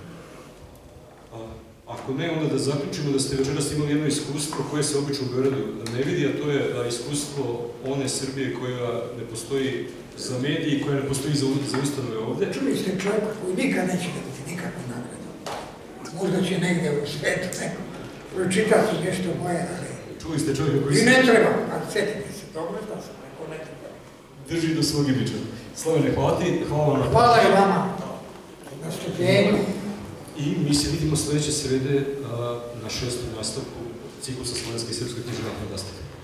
Ako ne, onda da zaključimo da ste večeras imali jedno iskustvo koje se obično u Beogradu ne vidi, a to je iskustvo one Srbije koja ne postoji za mediji i koja ne postoji za ustanove ovde. Čuli ste čovjeka koji nikad neće dobiti nikakvu nagradu. Možda će negde u svetu neko pročitati nešto moje, ali... Čuli ste čovjeka koji... I ne treba, ali sjetite se, dobro da sam neko ne treba. Drži do svog imidža. Slavene, hvala ti, hvala vam na... Hvala i vama na strpljenju. I mi se vidimo sledeće srede na 6. nastavku ciklusa slovenske i srpske književne nastavke.